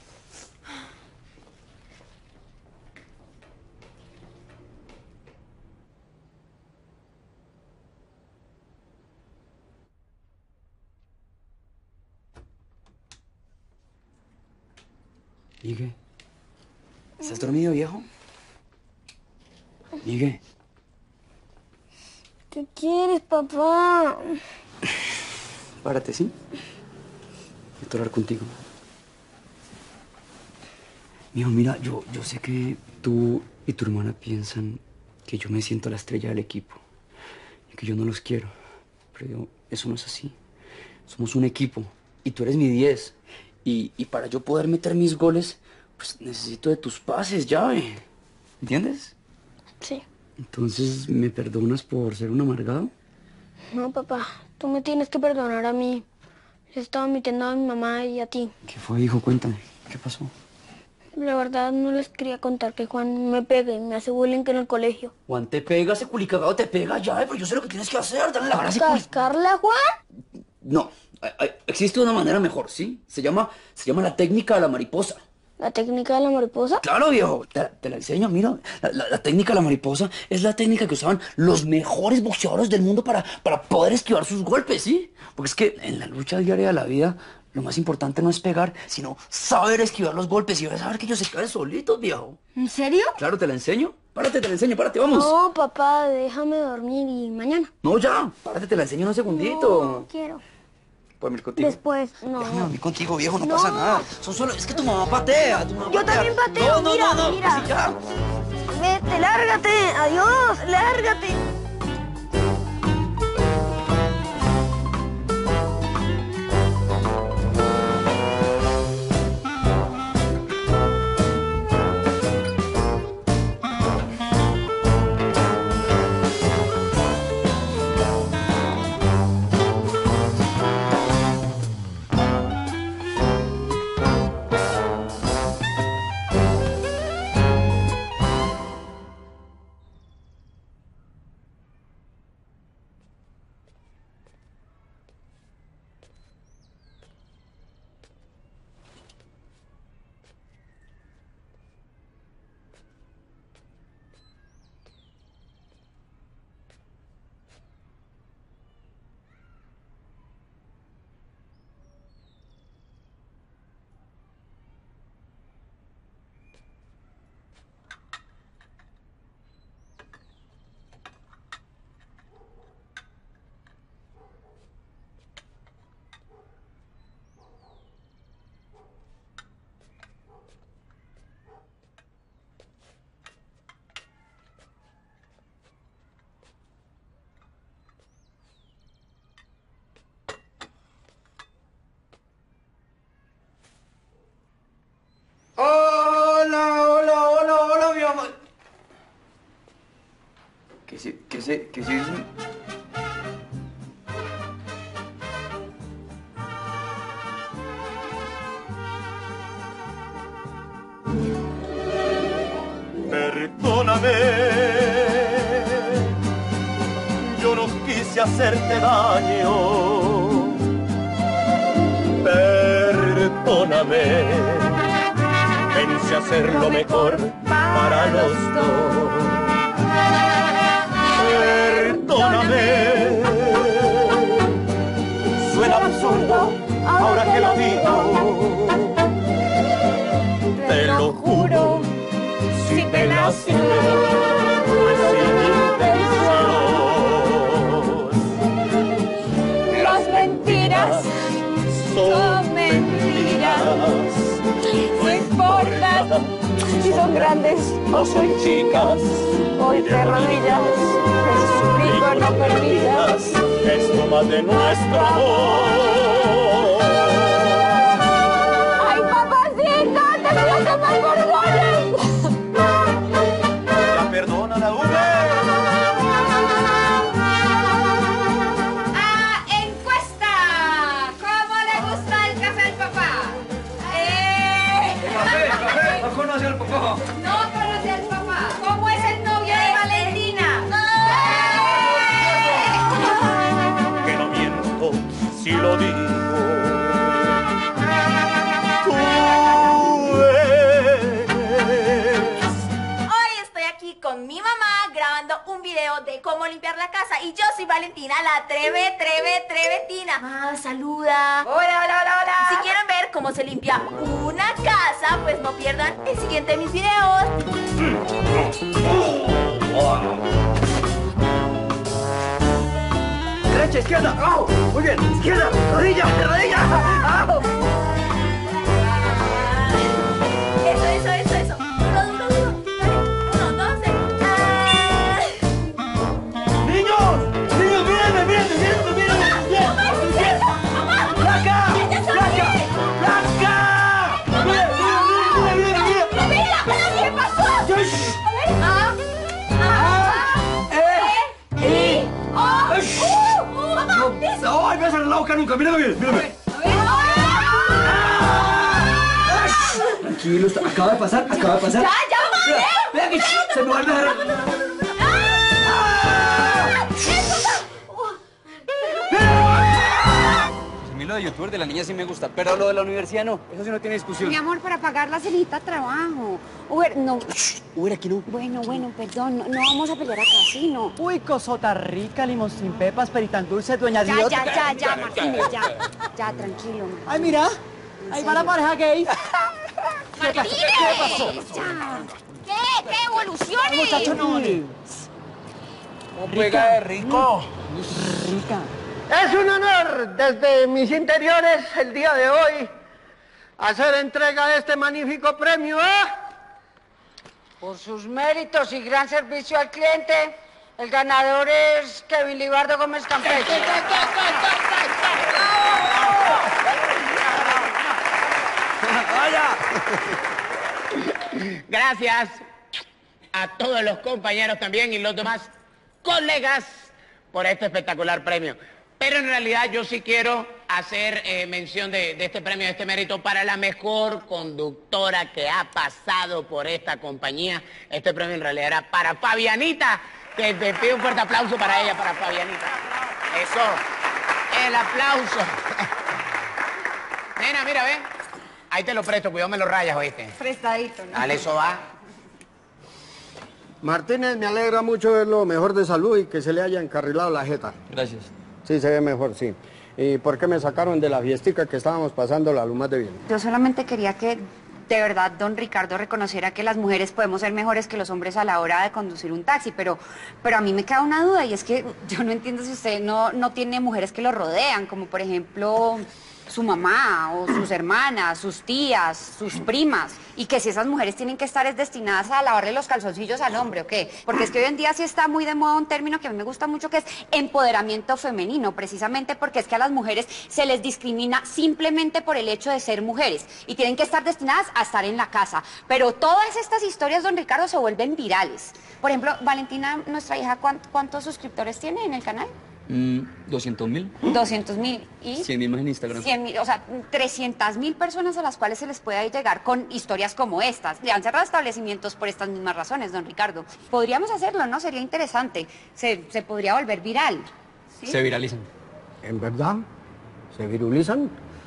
Miguel, ¿estás dormido, viejo? Miguel. ¿Qué quieres, papá? Párate, ¿sí? Quiero hablar contigo. Mijo, mira, yo sé que tú y tu hermana piensan que yo me siento la estrella del equipo y que yo no los quiero. Pero eso no es así. Somos un equipo y tú eres mi 10. Y para yo poder meter mis goles, pues necesito de tus pases, llave. ¿Entiendes? Sí. Entonces, ¿me perdonas por ser un amargado? No, papá, tú me tienes que perdonar a mí. Le estaba mintiendo a mi mamá y a ti. ¿Qué fue, hijo? Cuéntame. ¿Qué pasó? La verdad, no les quería contar que Juan me pega y me hace bullying en el colegio. Juan te pega, ese culicagado te pega, llave, pero yo sé lo que tienes que hacer, dale la cara a ese culi... ¿Cascarle a Juan? No, existe una manera mejor, ¿sí? Se llama la técnica de la mariposa. ¿La técnica de la mariposa? Claro, viejo, te la enseño, mira. La técnica de la mariposa es la técnica que usaban los mejores boxeadores del mundo para poder esquivar sus golpes, ¿sí? Porque es que en la lucha diaria de la vida, lo más importante no es pegar, sino saber esquivar los golpes y vas a ver que ellos se caen solitos, viejo. ¿En serio? Claro, te la enseño. Párate, te la enseño, párate, vamos. No, papá, déjame dormir y mañana. No, ya, párate, te la enseño un segundito. No quiero. ¿Puedo ir contigo? Después, no. Déjame dormir contigo, viejo, no pasa nada. Son solo, es que tu mamá patea, tu mamá Yo patea. también pateo, No, mira, no, mira. así ya. Vete, lárgate, adiós, lárgate. Hola, mi mamá. ¿Qué se hizo? Perdóname, yo no quise hacerte daño. Perdóname, pensé hacer lo mejor para los dos. Perdóname, suena absurdo ahora que lo digo. Te lo juro, si te lastimé, fue sin intención. Las mentiras son mentiras. No importa si son grandes o son chicas. Hoy te arrodillas, te suplico no permitas esto más de nuestro amor. ¡Ay, papacito! ¡Te voy a tomar por goles! La perdona la V. ¡Encuesta! ¿Cómo le gusta el café al papá? Café, no conoce al papá. No conoce al papá. ¿Cómo es el novio de Valentina? Que no miento si lo digo. Tú eres. Hoy estoy aquí con mi mamá grabando un video de cómo limpiar la casa y yo soy Valentina, la trevetina. Ah, saluda. Hola, hola, hola, hola. Si quieren ver cómo se limpia una casa, pues no pierdan el siguiente de mis videos. Derecha, izquierda, abajo. Muy bien, izquierda, rodilla, rodilla. Abajo. Eso. Duro. Dale. 1, 2, 3. Niños, mírenme. ¡Flaca! ¡Mira! ¿Qué pasó? A ver. No, ay, me vas a la boca nunca, mírame. Tranquilo, acaba de pasar. Ya, madre. Vea que se me va a dejar. de youtuber de la niña sí me gusta, pero lo de la universidad no. Eso sí no tiene discusión. Mi amor, para pagarla se necesita trabajo. Uber, no. Uber, aquí no. Bueno, perdón. No vamos a pelear acá, ¿sí? No. Uy, cosota rica, limón sin pepas, peritan dulce, dueña Dios. Ya, Martínez, ya. Ya, tranquilo, Martínez. Ay, mira. Ahí va la pareja gay. ¡Martínez! ¿Qué pasó? Ya. ¿Qué evoluciones? Muchacho, no. Rica de rico. Rica. Es un honor desde mis interiores el día de hoy hacer entrega de este magnífico premio a... Por sus méritos y gran servicio al cliente, el ganador es Kevin Libardo Gómez Campeche. Gracias a todos los compañeros también y los demás colegas por este espectacular premio. Pero en realidad yo sí quiero hacer mención de este premio, de este mérito para la mejor conductora que ha pasado por esta compañía. Este premio en realidad era para Fabianita, que te pido un fuerte aplauso para ella, para Fabianita. Eso, el aplauso. Nena, mira, ve. Ahí te lo presto, cuidado, me lo rayas, ¿oíste? Prestadito, ¿no? Dale, eso va. Martínez, me alegra mucho verlo mejor de salud y que se le haya encarrilado la jeta. Gracias. Sí, se ve mejor, sí. ¿Y por qué me sacaron de la fiestica que estábamos pasando la luz más de bien? Yo solamente quería que de verdad don Ricardo reconociera que las mujeres podemos ser mejores que los hombres a la hora de conducir un taxi, pero a mí me queda una duda y es que yo no entiendo si usted no tiene mujeres que lo rodean, como por ejemplo su mamá o sus hermanas, sus tías, sus primas, y que si esas mujeres tienen que estar destinadas a lavarle los calzoncillos al hombre, ¿o qué? Porque es que hoy en día sí está muy de moda un término que a mí me gusta mucho, que es empoderamiento femenino, precisamente porque es que a las mujeres se les discrimina simplemente por el hecho de ser mujeres, y tienen que estar destinadas a estar en la casa. Pero todas estas historias, don Ricardo, se vuelven virales. Por ejemplo, Valentina, nuestra hija, ¿cuántos suscriptores tiene en el canal? 200.000. 200.000 y 100.000 más en Instagram. 100.000, o sea, 300.000 personas a las cuales se les puede llegar con historias como estas. Le han cerrado establecimientos por estas mismas razones, don Ricardo. Podríamos hacerlo, ¿no? Sería interesante. Se podría volver viral. ¿Sí? Se viralizan. ¿En verdad? ¿Se virulizan?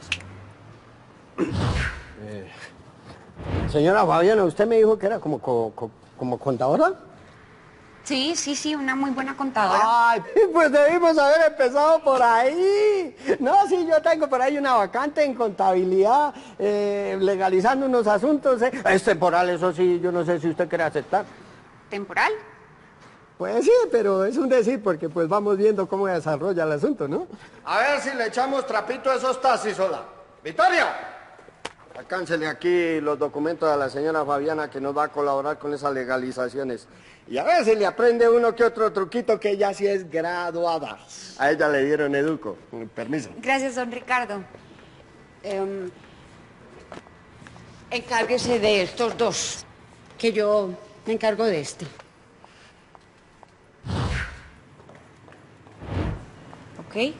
Señora Fabiana, usted me dijo que era como contadora. Sí, una muy buena contadora. Ay, pues debimos haber empezado por ahí. No, sí, yo tengo por ahí una vacante en contabilidad, legalizando unos asuntos. Es temporal, eso sí, yo no sé si usted quiere aceptar. ¿Temporal? Pues sí, pero es un decir, porque pues vamos viendo cómo desarrolla el asunto, ¿no? A ver si le echamos trapito a esos taxis, hola. ¡Victoria! Alcáncele aquí los documentos a la señora Fabiana que nos va a colaborar con esas legalizaciones. Y a ver si le aprende uno que otro truquito, que ella sí es graduada. A ella le dieron educo. Permiso. Gracias, don Ricardo. Encárguese de estos dos, que yo me encargo de este. ¿Ok?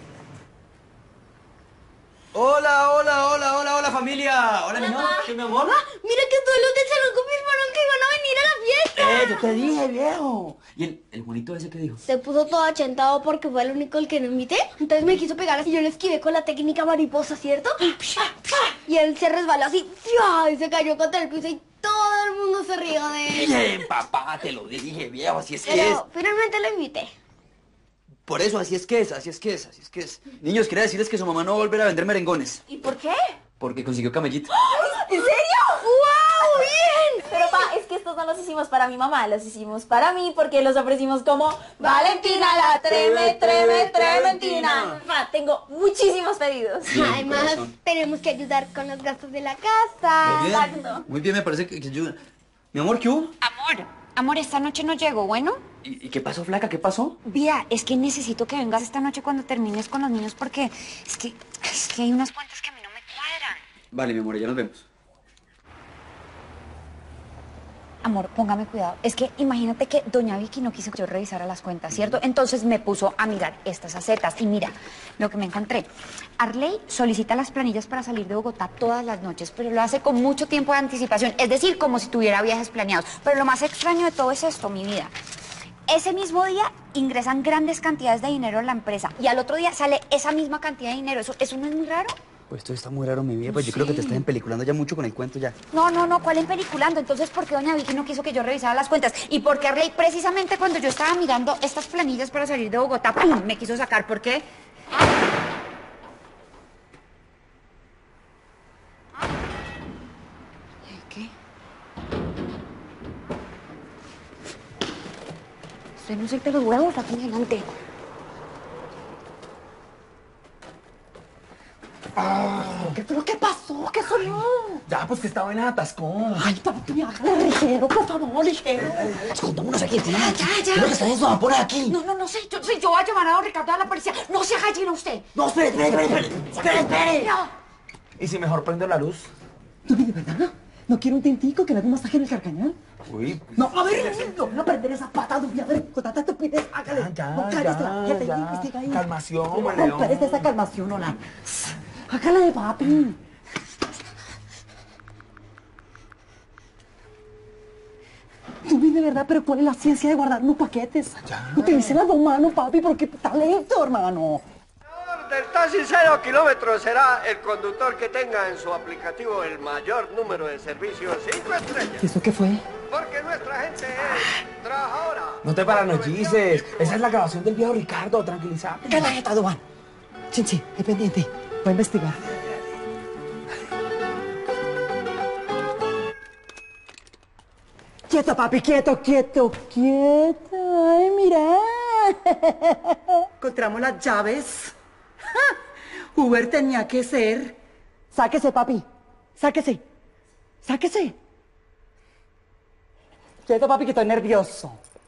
Hola, familia. Hola, mi amor. ¿Qué, mi amor? Mira que todos los del salón confirmaron que iban a venir a la fiesta. Yo te dije, viejo. ¿Y el bonito ese qué dijo? Se puso todo achentado porque fue el único el que no invité. Entonces me quiso pegar así, yo le esquivé con la técnica mariposa, ¿cierto? Y él se resbaló así, y se cayó contra el piso y todo el mundo se rió de él. Bien, papá, te lo dije, viejo, así es que es. Pero finalmente lo invité. Por eso, así es que es. Niños, quería decirles que su mamá no va a volver a vender merengones. ¿Y por qué? Porque consiguió camellito. ¿En serio? ¡Wow! ¡Bien! Pero pa, es que estos no los hicimos para mi mamá, los hicimos para mí porque los ofrecimos como Valentina la trementina. Pa, tengo muchísimos pedidos. Bien, Además, corazón. tenemos que ayudar con los gastos de la casa. Muy bien. Exacto. Muy bien, me parece que ayuda. Mi amor, ¿qué hubo? Amor, esta noche no llego, ¿bueno? ¿Y qué pasó, flaca? ¿Qué pasó? Vida, es que necesito que vengas esta noche cuando termines con los niños porque es que hay unas cuentas que a mí no me cuadran. Vale, mi amor, ya nos vemos. Amor, póngame cuidado. Es que imagínate que doña Vicky no quiso que yo revisara las cuentas, ¿cierto? Entonces me puso a mirar estas acetas y mira lo que me encontré. Arley solicita las planillas para salir de Bogotá todas las noches, pero lo hace con mucho tiempo de anticipación, es decir, como si tuviera viajes planeados. Pero lo más extraño de todo es esto, mi vida. ese mismo día ingresan grandes cantidades de dinero en la empresa y al otro día sale esa misma cantidad de dinero. ¿Eso no es muy raro? Pues esto está muy raro, mi vida. Pues yo creo que te estás empeliculando ya mucho con el cuento ya. No, ¿cuál empeliculando? Entonces, ¿por qué doña Vicky no quiso que yo revisara las cuentas? ¿Y por qué Arley, precisamente cuando yo estaba mirando estas planillas para salir de Bogotá, ¡pum!, me quiso sacar? ¿Por qué? ¿Qué? Usted no suelte los huevos aquí adelante. ¿Pero qué pasó? ¿Qué sonó? Ya, pues que estaba en atascón. Ay, papi, hágale ligero, por favor, ligero. Escondémonos aquí, tía. Ya. Lo que está eso, por aquí. No sé, yo voy a llamar a don Ricardo a la policía. No se gallina usted. No, espere. No. ¿Y si mejor prendo la luz? ¿Tú de verdad? ¿No quiero un tintico que le haga un masaje en el carcañal? Uy. No, a ver, no voy a perder esa pata, no voy a ver, con tanta estupidez, hágale. No, cállate, investiga ahí. Calmación, No, León. cállate esa calmación, hola. Hágale, papi. Tú de verdad, pero ¿cuál es la ciencia de guardar unos paquetes? Utilicen las dos manos, papi, porque está lento, hermano. Del taxi 0 kilómetros será el conductor que tenga en su aplicativo el mayor número de servicios 5 estrellas. ¿Y eso qué fue? Porque nuestra gente es trabajadora. No te paranoices. Esa es la grabación del viejo Ricardo, tranquilízate. ¿Qué la jeta, Duan? Sí, es pendiente. Voy a investigar. Quieto, papi, quieto. Ay, mira. Encontramos las llaves. Uber tenía que ser. Sáquese, papi. Sáquese. Quieto, papi, que estoy nervioso.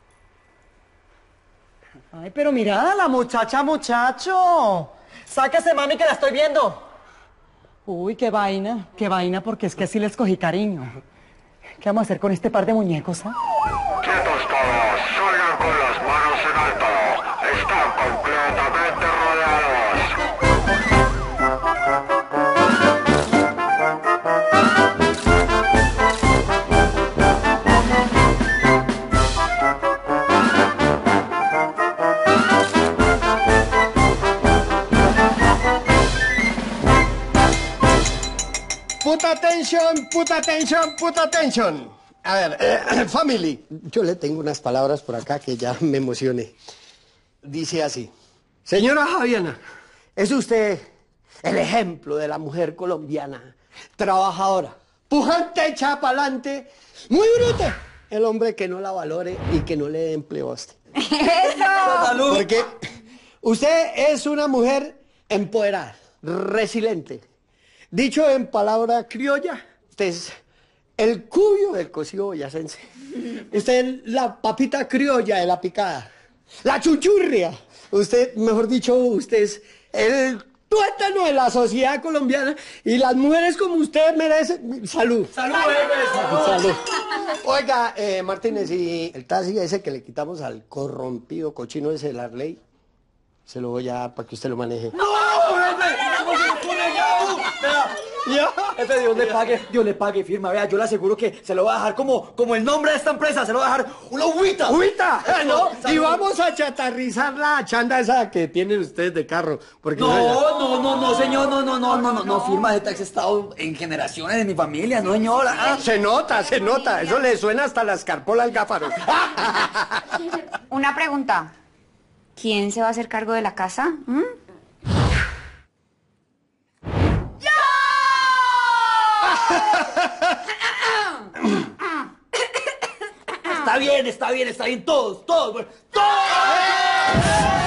Ay, pero mira, la muchacho. Sáquese, mami, que la estoy viendo. Uy, qué vaina, porque es que sí les cogí cariño. ¿Qué vamos a hacer con este par de muñecos, ah? Quietos todos, salgan con las manos en alto. Están completamente rodeados. Put attention. A ver, family. Yo le tengo unas palabras por acá que ya me emocioné. Dice así. Señora Javiana, es usted el ejemplo de la mujer colombiana, trabajadora, pujante, echa pa'lante, muy bruta. El hombre que no la valore y que no le dé empleo a usted. ¡Eso! Porque usted es una mujer empoderada, resiliente. Dicho en palabra criolla, usted es el cubio del cocido boyacense. Usted es la papita criolla de la picada. La chuchurria. Usted, mejor dicho, usted es el tuétano de la sociedad colombiana. Y las mujeres como usted merecen salud. Salud. Oiga, Martínez, y el taxi ese que le quitamos al corrompido cochino ese de la ley, se lo voy a dar para que usted lo maneje. ¡No! Ya. Jefe, Dios le pague, firma. Vea, yo le aseguro que se lo va a dejar como el nombre de esta empresa. Se lo va a dejar una agüita. ¡Agüita! ¿No? Y vamos a chatarrizar la chanda esa que tienen ustedes de carro. Porque No, señor, no, firma de taxi, he estado en generaciones de mi familia, no, señora. Se nota. Eso le suena hasta la escarpola al gáfaro. Una pregunta. ¿Quién se va a hacer cargo de la casa? Está bien, todos.